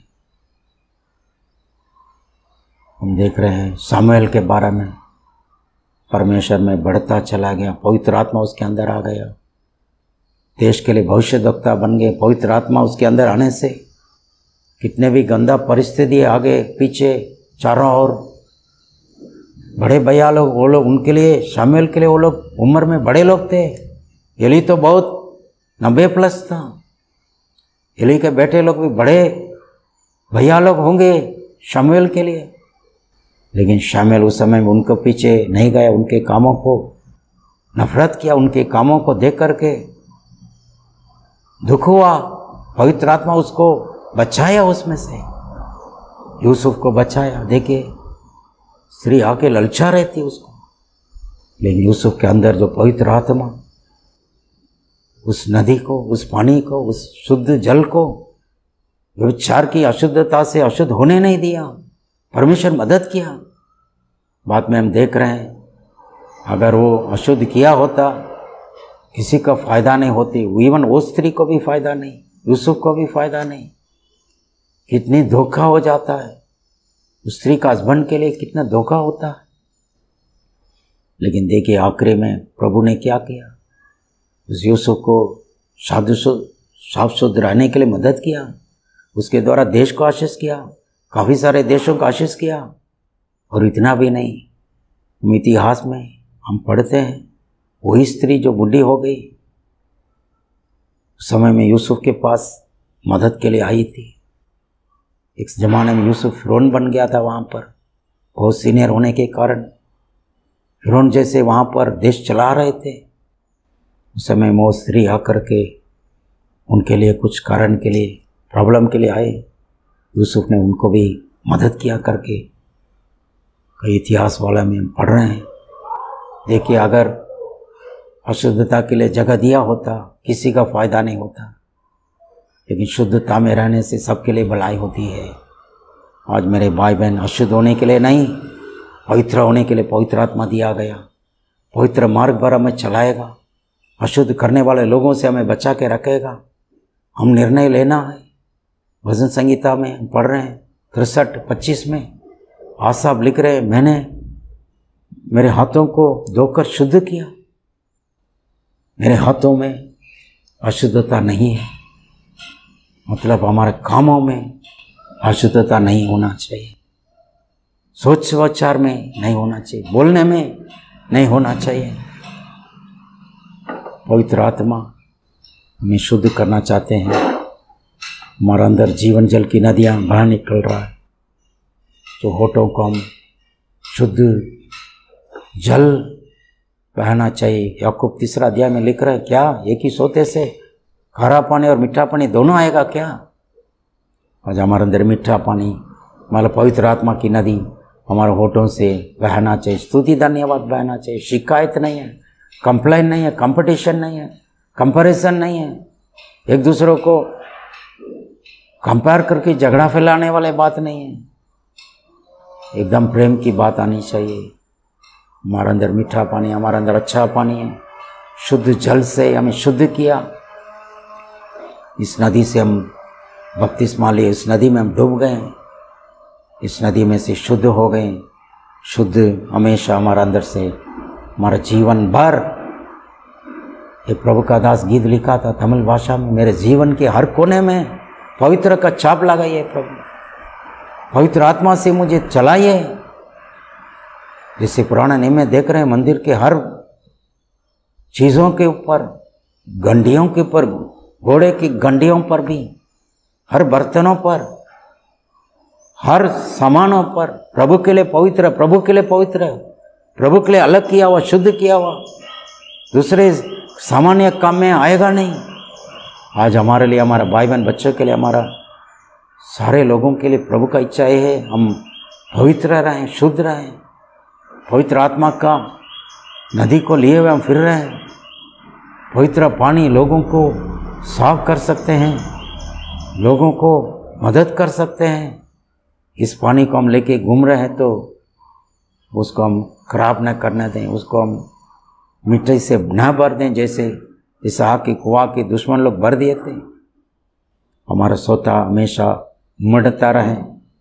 हम देख रहे हैं सामुएल के बारे में परमेश्वर में बढ़ता चला गया, पवित्र आत्मा उसके अंदर आ गया, देश के लिए भविष्यद्वक्ता बन गए। पवित्र आत्मा उसके अंदर आने से कितने भी गंदा परिस्थिति आगे पीछे चारों ओर बड़े भैया लोग, वो लोग उनके लिए, शामुएल के लिए वो लोग उम्र में बड़े लोग थे। एली तो बहुत 90+ था, एली के बेटे लोग भी बड़े भैया लोग होंगे शामुएल के लिए। लेकिन शामुएल उस समय में उनके पीछे नहीं गया, उनके कामों को नफरत किया, उनके कामों को देख करके दुख हुआ। पवित्र आत्मा उसको बचाया, उसमें से यूसुफ को बचाया। देखिए स्त्री आके ललचा रही थी उसको, लेकिन यूसुफ के अंदर जो पवित्र आत्मा उस नदी को, उस पानी को, उस शुद्ध जल को व्यभिचार की अशुद्धता से अशुद्ध होने नहीं दिया। परमेश्वर मदद किया। बाद में हम देख रहे हैं, अगर वो अशुद्ध किया होता किसी का फायदा नहीं होती, इवन वो स्त्री को भी फायदा नहीं, यूसुफ को भी फायदा नहीं। कितनी धोखा हो जाता है, उस स्त्री का हस्बैंड के लिए कितना धोखा होता है। लेकिन देखिए आखिरी में प्रभु ने क्या किया, उस यूसुफ को साफ शुद्ध रहने के लिए मदद किया, उसके द्वारा देश को आशीष किया, काफ़ी सारे देशों को आशीष किया। और इतना भी नहीं, हम इतिहास में हम पढ़ते हैं वही स्त्री जो बूढ़ी हो गई, उस समय में यूसुफ के पास मदद के लिए आई थी। एक ज़माने में यूसुफ फिरौन बन गया था, वहाँ पर बहुत सीनियर होने के कारण फिरौन जैसे वहाँ पर देश चला रहे थे। उस समय में वो स्त्री आकर के उनके लिए कुछ कारण के लिए, प्रॉब्लम के लिए आए। यूसुफ ने उनको भी मदद किया करके, कई इतिहास वाला में हम पढ़ रहे हैं। देखिए अगर अशुद्धता के लिए जगह दिया होता किसी का फ़ायदा नहीं होता, लेकिन शुद्धता में रहने से सबके लिए भलाई होती है। आज मेरे भाई बहन, अशुद्ध होने के लिए नहीं, पवित्र होने के लिए पवित्र आत्मा दिया गया। पवित्र मार्ग पर हमें चलाएगा, अशुद्ध करने वाले लोगों से हमें बचा के रखेगा। हम निर्णय लेना है। भजन संगीता में हम पढ़ रहे हैं 63-25 में आसाफ लिख रहे हैं, मैंने मेरे हाथों को धोकर शुद्ध किया। मेरे हाथों में अशुद्धता नहीं है, मतलब हमारे कामों में अशुद्धता नहीं होना चाहिए, सोच विचार में नहीं होना चाहिए, बोलने में नहीं होना चाहिए। पवित्र आत्मा हमें शुद्ध करना चाहते हैं। हमारे अंदर जीवन जल की नदियाँ बाहर निकल रहा है, तो होठों को हम शुद्ध जल बहना चाहिए। याकूब 3 अध्याय में लिख रहा है, क्या एक ही सोते से खारा पानी और मीठा पानी दोनों आएगा क्या? आज हमारे अंदर मीठा पानी, मतलब पवित्र आत्मा की नदी हमारे होठों से बहना चाहिए। स्तुति धन्यवाद बहना चाहिए। शिकायत नहीं है, कंप्लेन नहीं है, कंपटीशन नहीं है, कंपैरिजन नहीं है, एक दूसरों को कंपेयर करके झगड़ा फैलाने वाले बात नहीं है। एकदम प्रेम की बात आनी चाहिए। हमारे अंदर मीठा पानी, हमारे अंदर अच्छा पानी है। शुद्ध जल से हमें शुद्ध किया। इस नदी से हम बपतिस्मा लिए, इस नदी में हम डूब गए, इस नदी में से शुद्ध हो गए। शुद्ध हमेशा हमारे अंदर से हमारा जीवन भर। एक प्रभु का दास गीत लिखा था तमिल भाषा में, मेरे जीवन के हर कोने में पवित्र का छाप लगाइए प्रभु, पवित्र आत्मा से मुझे चलाइए। जैसे पुराने नियम में देख रहे हैं, मंदिर के हर चीज़ों के ऊपर, गंडियों के ऊपर, घोड़े की गंडियों पर भी, हर बर्तनों पर, हर सामानों पर प्रभु के लिए पवित्र, प्रभु के लिए पवित्र, प्रभु के लिए अलग किया हुआ, शुद्ध किया हुआ, दूसरे सामान्य काम में आएगा नहीं। आज हमारे लिए, हमारे भाई बहन बच्चों के लिए, हमारा सारे लोगों के लिए प्रभु का इच्छा ये है, हम पवित्र रहें, शुद्ध रहें, पवित्र आत्मा का नदी को लिए हुए हम फिर रहे हैं। पवित्र पानी लोगों को साफ कर सकते हैं, लोगों को मदद कर सकते हैं। इस पानी को हम लेके घूम रहे हैं तो उसको हम खराब न करने दें, उसको हम मिट्टी से न भर दें, जैसे इसहाक की कुआं के दुश्मन लोग भर दिए थे। हमारा सोता हमेशा मढ़ता रहे,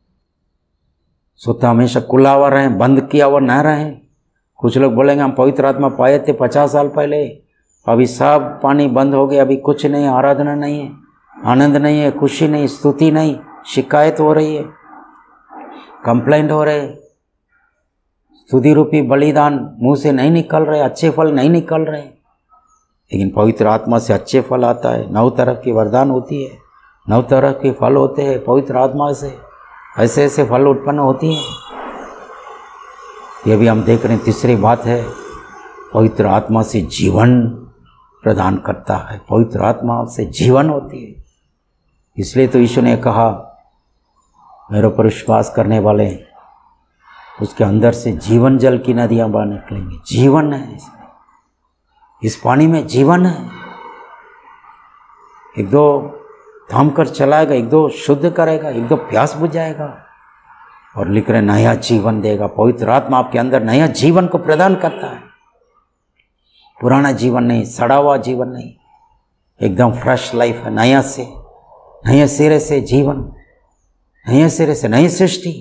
सोता हमेशा खुला हुआ रहे, बंद किया हुआ न रहे। कुछ लोग बोलेंगे हम पवित्र आत्मा पाए थे 50 साल पहले, अभी सब पानी बंद हो गया, अभी कुछ नहीं, आराधना नहीं है, आनंद नहीं है, खुशी नहीं, स्तुति नहीं, शिकायत हो रही है, कंप्लेंट हो रहे, स्तुति रूपी बलिदान मुंह से नहीं निकल रहे, अच्छे फल नहीं निकल रहे। लेकिन पवित्र आत्मा से अच्छे फल आता है, 9 तरह की वरदान होती है, 9 तरह के फल होते हैं पवित्र आत्मा से, ऐसे ऐसे फल उत्पन्न होती हैं। ये भी हम देख रहे हैं। तीसरी बात है, पवित्र आत्मा से जीवन प्रदान करता है, पवित्र आत्मा से जीवन होती है। इसलिए तो यीशु ने कहा, मेरे पर विश्वास करने वाले उसके अंदर से जीवन जल की नदियां बाहर निकलेंगी। जीवन है इसमें, इस पानी में जीवन है। एक दो थाम कर चलाएगा, एक दो शुद्ध करेगा, एक दो प्यास बुझाएगा, और लिख रहे नया जीवन देगा। पवित्र आत्मा आपके अंदर नया जीवन को प्रदान करता है। पुराना जीवन नहीं, सड़ा हुआ जीवन नहीं, एकदम फ्रेश लाइफ है, नया से, नए सिरे से जीवन, नए सिरे से नई सृष्टि।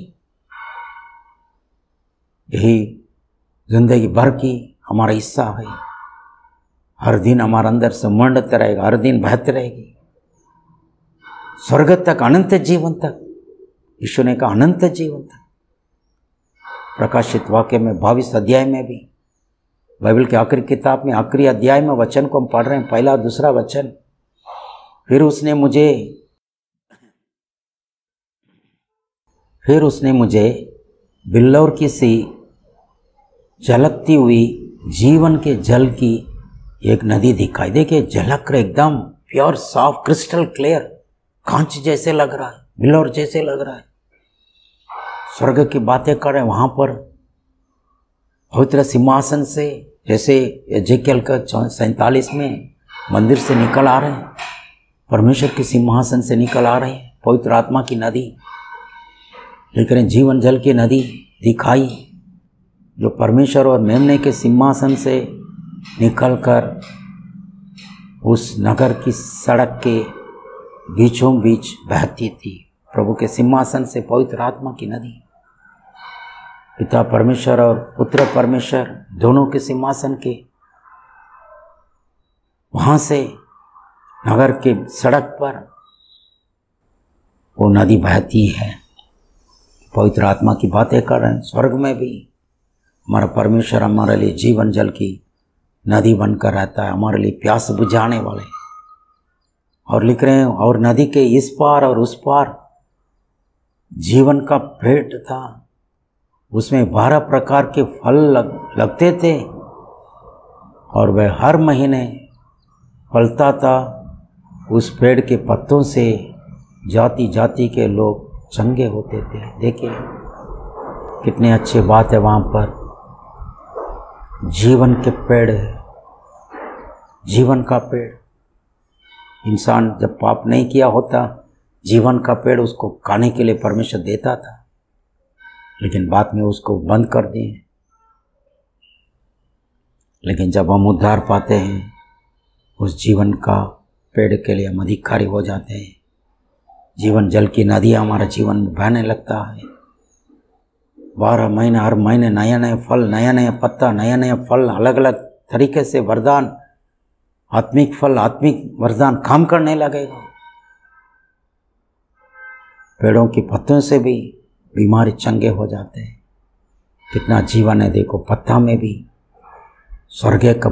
यही जिंदगी भर की हमारा हिस्सा है। हर दिन हमारे अंदर से मंडता रहेगा, हर दिन बहती रहेगी, स्वर्ग तक, अनंत जीवन तक। यीशु ने कहा अनंत जीवन तक। प्रकाशित वाक्य में 22 अध्याय में भी, बाइबल के आखिरी किताब में आखिरी अध्याय में वचन को हम पढ़ रहे हैं, पहला दूसरा वचन। फिर उसने मुझे बिल्लौर की सी झलकती हुई जीवन के जल की एक नदी दिखाई। देखिए झलक रहे, एकदम प्योर, साफ, क्रिस्टल क्लियर, कांच जैसे लग रहा है, बिल्लौर जैसे लग रहा है। स्वर्ग की बातें कर रहे हैं। वहाँ पर पवित्र सिंहासन से, जैसे एजेकियल का 47 में मंदिर से निकल आ रहे हैं, परमेश्वर के सिंहासन से निकल आ रहे हैं पवित्र आत्मा की नदी। लेकिन जीवन जल की नदी दिखाई, जो परमेश्वर और मेमने के सिंहासन से निकलकर उस नगर की सड़क के बीचों बीच बहती थी। प्रभु के सिंहासन से पवित्र आत्मा की नदी, पिता परमेश्वर और पुत्र परमेश्वर दोनों के सिंहासन के, वहाँ से नगर के सड़क पर वो नदी बहती है। पवित्र आत्मा की बातें कर रहे हैं। स्वर्ग में भी हमारा परमेश्वर हमारे लिए जीवन जल की नदी बनकर रहता है, हमारे लिए प्यास बुझाने वाले। और लिख रहे हैं, और नदी के इस पार और उस पार जीवन का पेड़ था, उसमें 12 प्रकार के फल लगते थे, और वह हर महीने फलता था। उस पेड़ के पत्तों से जाति जाति के लोग चंगे होते थे। देखिए कितनी अच्छी बात है। वहाँ पर जीवन के पेड़ है, जीवन का पेड़। इंसान जब पाप नहीं किया होता, जीवन का पेड़ उसको खाने के लिए परमेश्वर देता था, लेकिन बाद में उसको बंद कर दिए। लेकिन जब हम उद्धार पाते हैं, उस जीवन का पेड़ के लिए हम अधिकारी हो जाते हैं। जीवन जल की नदियाँ हमारे जीवन में बहने लगता है। 12 महीने, हर महीने नया नया फल, नया नया पत्ता, नया नया फल, अलग अलग तरीके से वरदान, आत्मिक फल, आत्मिक वरदान काम करने लगेगा। पेड़ों की पत्तों से भी बीमारी चंगे हो जाते हैं। कितना जीवन है, देखो पत्ता में भी स्वर्ग का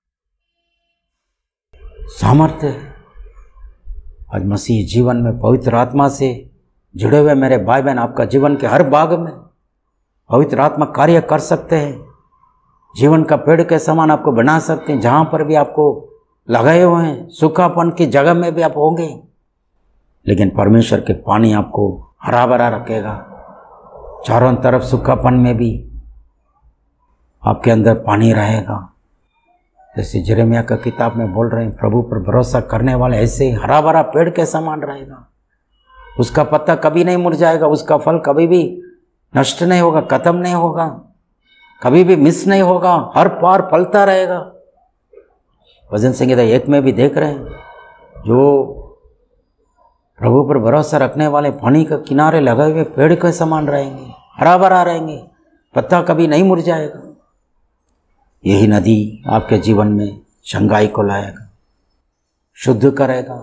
सामर्थ्य है। आज मसीह जीवन में पवित्र आत्मा से जुड़े हुए मेरे भाई बहन, आपका जीवन के हर भाग में पवित्र आत्मा कार्य कर सकते हैं। जीवन का पेड़ के समान आपको बना सकते हैं। जहाँ पर भी आपको लगाए हुए हैं, सूखापन की जगह में भी आप होंगे, लेकिन परमेश्वर के पानी आपको हरा भरा रखेगा। चारों तरफ सूखापन में भी आपके अंदर पानी रहेगा। जैसे यिर्मयाह का किताब में बोल रहे हैं, प्रभु पर भरोसा करने वाले ऐसे हरा भरा पेड़ के समान रहेगा। उसका पत्ता कभी नहीं मुरझाएगा, उसका फल कभी भी नष्ट नहीं होगा, खत्म नहीं होगा, कभी भी मिस नहीं होगा, हर पार फलता रहेगा। भजन संहिता 1 में भी देख रहे हैं, जो प्रभु पर भरोसा रखने वाले पानी के किनारे लगे हुए पेड़ के समान रहेंगे, हरा भरा रहेंगे, पत्ता कभी नहीं मुरझाएगा। यही नदी आपके जीवन में चंगाई को लाएगा, शुद्ध करेगा,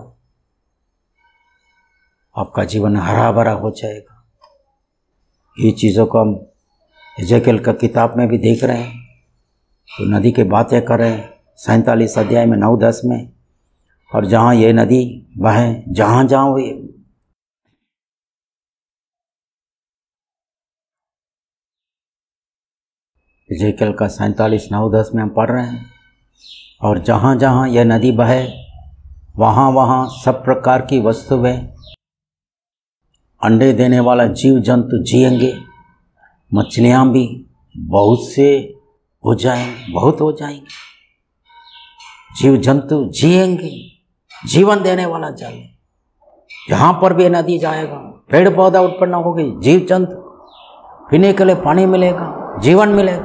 आपका जीवन हरा भरा हो जाएगा। ये चीज़ों को हम एजेकियल का किताब में भी देख रहे हैं, तो नदी की बातें कर रहे हैं 47 अध्याय में 9-10 में। और जहाँ ये नदी बहे, जहाँ जहाँ हुई, एजेकियल का 47:9-10 में हम पढ़ रहे हैं, और जहाँ जहाँ यह नदी बहे वहाँ वहाँ सब प्रकार की वस्तुएं, अंडे देने वाला जीव जंतु जिएंगे, मछलियाँ भी बहुत से हो जाएंगे, बहुत हो जाएंगे। जीव जंतु जिएंगे, जीवन देने वाला जल, जहाँ पर भी नदी जाएगा पेड़ पौधा उत्पन्न होगी, जीव जंतु, पीने के लिए पानी मिलेगा, जीवन मिलेगा।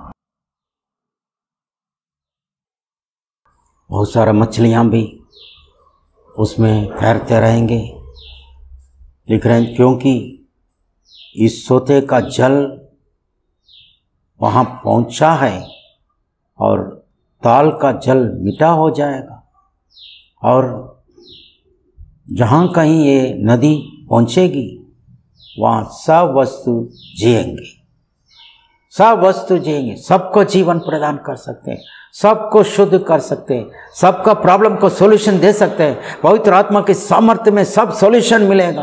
बहुत सारा मछलियाँ भी उसमें तैरते रहेंगे। लिख रहे हैं, क्योंकि इस सोते का जल वहाँ पहुँचा है और ताल का जल मीठा हो जाएगा, और जहाँ कहीं ये नदी पहुँचेगी वहाँ सब वस्तु जिएंगे, सब वस्तु जिएंगे। सबको जीवन प्रदान कर सकते हैं, सबको शुद्ध कर सकते हैं, सबका प्रॉब्लम को सॉल्यूशन दे सकते हैं। पवित्र आत्मा के सामर्थ्य में सब सॉल्यूशन मिलेगा।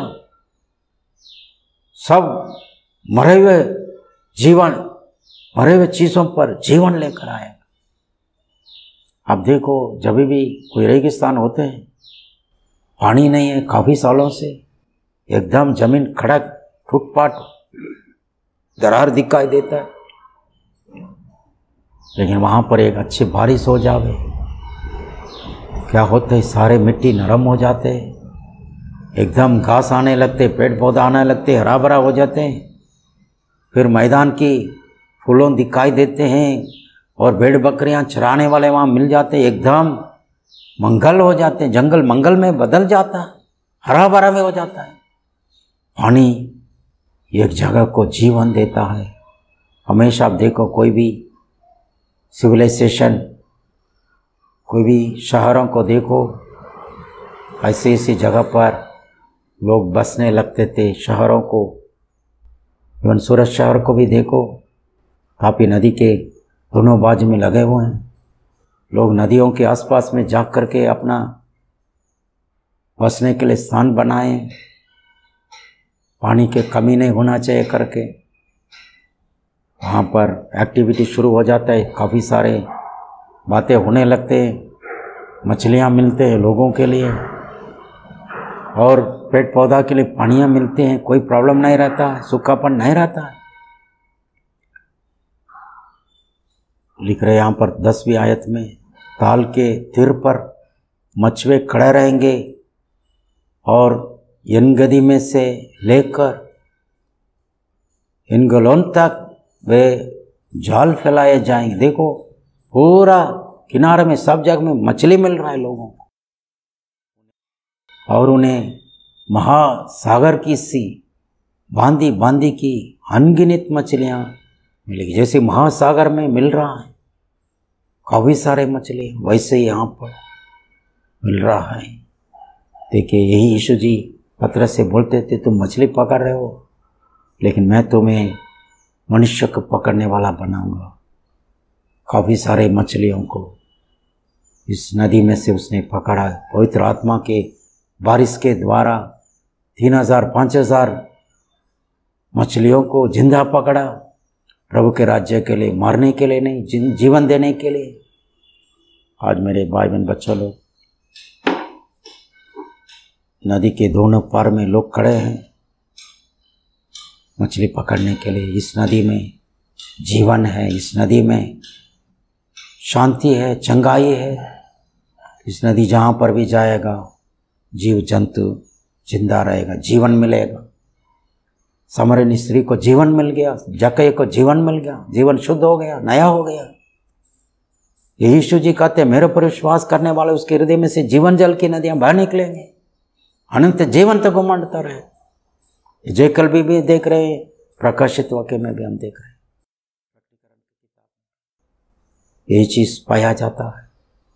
सब मरे हुए जीवन, मरे हुए चीज़ों पर जीवन लेकर आएगा। अब देखो, जब भी कोई रेगिस्तान होते हैं, पानी नहीं है काफ़ी सालों से, एकदम जमीन खड़क फुटपाथ दरार दिखाई देता है, लेकिन वहाँ पर एक अच्छी बारिश हो जावे, क्या होता है, सारे मिट्टी नरम हो जाते हैं, एकदम घास आने लगते, पेड़ पौधा आने लगते, हरा भरा हो जाते हैं। फिर मैदान की फूलों दिखाई देते हैं और भेड़ बकरियां चराने वाले वहाँ मिल जाते, एकदम मंगल हो जाते हैं, जंगल मंगल में बदल जाता है, हरा भरा में हो जाता है। पानी एक जगह को जीवन देता है। हमेशा आप देखो, कोई भी सिविलाइजेशन, कोई भी शहरों को देखो, ऐसी ऐसी जगह पर लोग बसने लगते थे। शहरों को, इवन सूरत शहर को भी देखो, तापी नदी के दोनों बाजू में लगे हुए हैं। लोग नदियों के आसपास में जा कर के अपना बसने के लिए स्थान बनाए, पानी की कमी नहीं होना चाहिए करके वहाँ पर एक्टिविटी शुरू हो जाता है। काफ़ी सारे बातें होने लगते हैं, मछलियाँ मिलते हैं लोगों के लिए, और पेड़ पौधा के लिए पानियाँ मिलते हैं, कोई प्रॉब्लम नहीं रहता है, सूखापन नहीं रहता है। लिख रहे यहाँ पर 10वीं आयत में, ताल के तीर पर मछुए खड़े रहेंगे और यनगदी में से लेकर इनगलोन तक वे जाल फैलाए जाएंगे। देखो, पूरा किनारे में सब जगह में मछली मिल रहा है लोगों को, और उन्हें महासागर की सी बांदी बांदी की अनगिनत मछलियाँ मिलेगी। जैसे महासागर में मिल रहा है काफ़ी सारे मछली, वैसे यहाँ पर मिल रहा है। देखिए, यही यीशु जी पतरस से बोलते थे, तुम मछली पकड़ रहे हो, लेकिन मैं तुम्हें मनुष्य को पकड़ने वाला बनाऊंगा। काफ़ी सारे मछलियों को इस नदी में से उसने पकड़ा। पवित्र आत्मा के बारिश के द्वारा 3000-5000 मछलियों को जिंदा पकड़ा, प्रभु के राज्य के लिए, मारने के लिए नहीं, जीवन देने के लिए। आज मेरे भाई बहन बच्चों लोग, नदी के दोनों पार में लोग खड़े हैं मछली पकड़ने के लिए। इस नदी में जीवन है, इस नदी में शांति है, चंगाई है। इस नदी जहाँ पर भी जाएगा जीव जंतु जिंदा रहेगा, जीवन मिलेगा। सामरियन स्त्री को जीवन मिल गया, जक्कई को जीवन मिल गया, जीवन शुद्ध हो गया, नया हो गया। यीशु जी कहते हैं, मेरे पर विश्वास करने वाले उसके हृदय में से जीवन जल की नदियां बह निकलेंगे, अनंत जीवन तक उमड़ता रहे। जो कल भी देख रहे हैं, प्रकाशित वाक्य में भी हम देख रहे हैं, यही चीज पाया जाता है।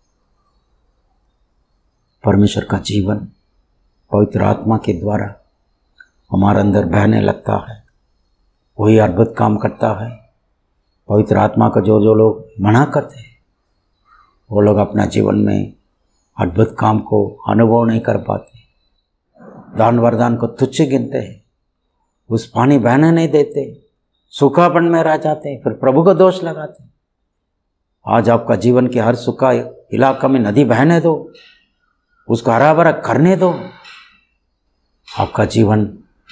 परमेश्वर का जीवन पवित्र आत्मा के द्वारा हमारे अंदर बहने लगता है, वही अद्भुत काम करता है। पवित्र आत्मा का जो लोग मना करते हैं, वो लोग अपना जीवन में अद्भुत काम को अनुभव नहीं कर पाते, दान वरदान को तुच्छ गिनते हैं, उस पानी बहने नहीं देते, सूखापन में रह जाते हैं, फिर प्रभु को दोष लगाते हैं। आज आपका जीवन के हर सूखा इलाका में नदी बहने दो, उसको हरा भरा करने दो, आपका जीवन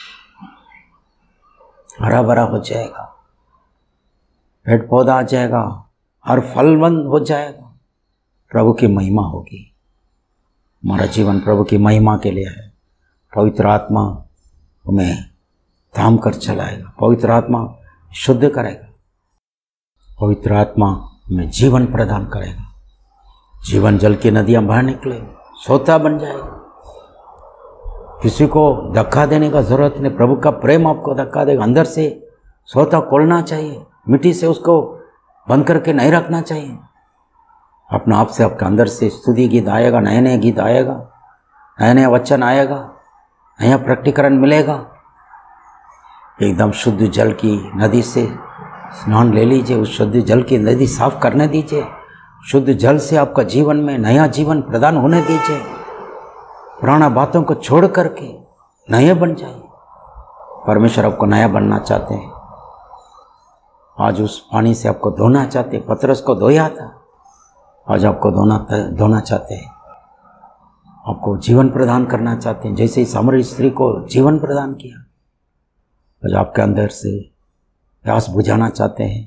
हरा भरा हो जाएगा, पेड़ पौधा आ जाएगा, हर फलवंत हो जाएगा, प्रभु की महिमा होगी। हमारा जीवन प्रभु की महिमा के लिए है। पवित्र आत्मा हमें थाम कर चलाएगा, पवित्र आत्मा शुद्ध करेगा, पवित्र आत्मा हमें जीवन प्रदान करेगा। जीवन जल की नदियां बाहर निकलेगी, सोता बन जाएगा। किसी को धक्का देने का जरूरत नहीं, प्रभु का प्रेम आपको धक्का देगा। अंदर से सोता खोलना चाहिए, मिट्टी से उसको बंद करके नहीं रखना चाहिए। अपना आप से, आपके अंदर से स्तुति गीत आएगा, नए नए गीत आएगा, नए नए वचन आएगा, नया प्रकटीकरण मिलेगा। एकदम शुद्ध जल की नदी से स्नान ले लीजिए, उस शुद्ध जल की नदी साफ करने दीजिए। शुद्ध जल से आपका जीवन में नया जीवन प्रदान होने दीजिए। पुराना बातों को छोड़ करके नए बन जाइए। परमेश्वर आपको नया बनना चाहते हैं। आज उस पानी से आपको धोना चाहते हैं। पतरस को धोया था, आज आपको धोना चाहते हैं, आपको जीवन प्रदान करना चाहते हैं। जैसे सामरियन स्त्री को जीवन प्रदान किया, आज आपके अंदर से प्यास बुझाना चाहते हैं।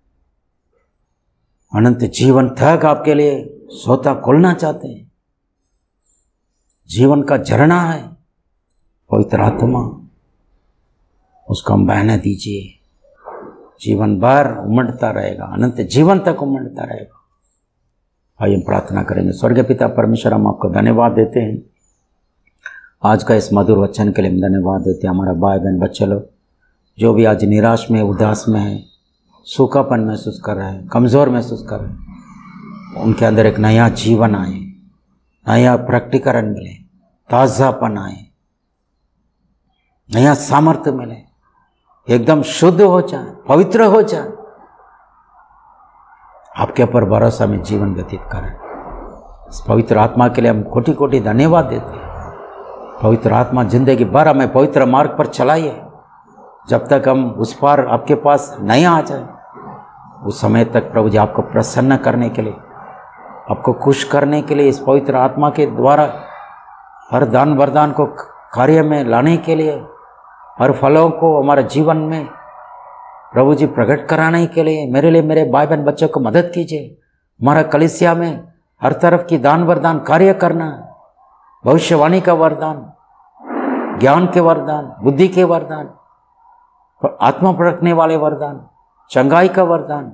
अनंत जीवन तक आपके लिए सोता खोलना चाहते हैं। जीवन का झरना है पवित्र आत्मा, उसको हम बहने दीजिए। जीवन भर उमड़ता रहेगा, अनंत जीवन तक उमड़ता रहेगा। आइए हम प्रार्थना करेंगे। स्वर्गीय पिता परमेश्वर, हम आपको धन्यवाद देते हैं आज का इस मधुर वचन के लिए। हम धन्यवाद देते हैं हमारा भाई बहन बच्चे लोग जो भी आज निराश में, उदास में है, सूखापन महसूस कर रहे हैं, कमज़ोर महसूस कर रहे हैं, उनके अंदर एक नया जीवन आए, नया प्रकटीकरण मिले, ताज़ापन आए, नया सामर्थ्य मिले, एकदम शुद्ध हो जाए, पवित्र हो जाए। आपके ऊपर भरोसा में जीवन व्यतीत करें। इस पवित्र आत्मा के लिए हम कोटि कोटि धन्यवाद देते हैं। पवित्र आत्मा जिंदगी भर हमें पवित्र मार्ग पर चलाइए। जब तक हम उस पार आपके पास नहीं आ जाए, उस समय तक प्रभु जी आपको प्रसन्न करने के लिए, आपको खुश करने के लिए, इस पवित्र आत्मा के द्वारा हर दान वरदान को कार्य में लाने के लिए, हर फलों को हमारे जीवन में प्रभु जी प्रकट कराने के लिए मेरे लिए, मेरे भाई बहन बच्चों को मदद कीजिए। हमारा कलीसिया में हर तरफ की दान वरदान कार्य करना, भविष्यवाणी का वरदान, ज्ञान के वरदान, बुद्धि के वरदान, आत्मा परखने वाले वरदान, चंगाई का वरदान,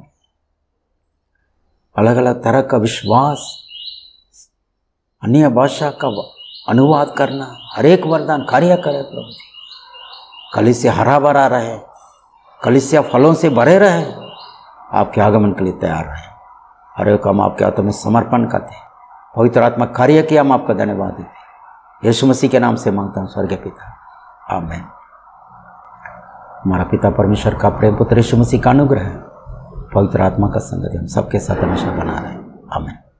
अलग अलग तरह का विश्वास, अन्य भाषा का अनुवाद करना, हर एक वरदान कार्य करे प्रभु जी। कलीसिया हरा भरा रहे, कलीसिया फलों से भरे रहे, आपके आगमन के लिए तैयार रहे। हर एक हम आपके हाथों में समर्पण करते हैं। पवित्र आत्मा कार्य किया, हम आपका धन्यवाद देते हैं। यीशु मसीह के नाम से मांगता हूँ स्वर्गीय पिता, आमीन। हमारा पिता परमेश्वर का प्रेम, पुत्र यीशु मसीह का अनुग्रह, पवित्र आत्मा का संगति हम सबके साथ हमेशा बना रहे। आमीन।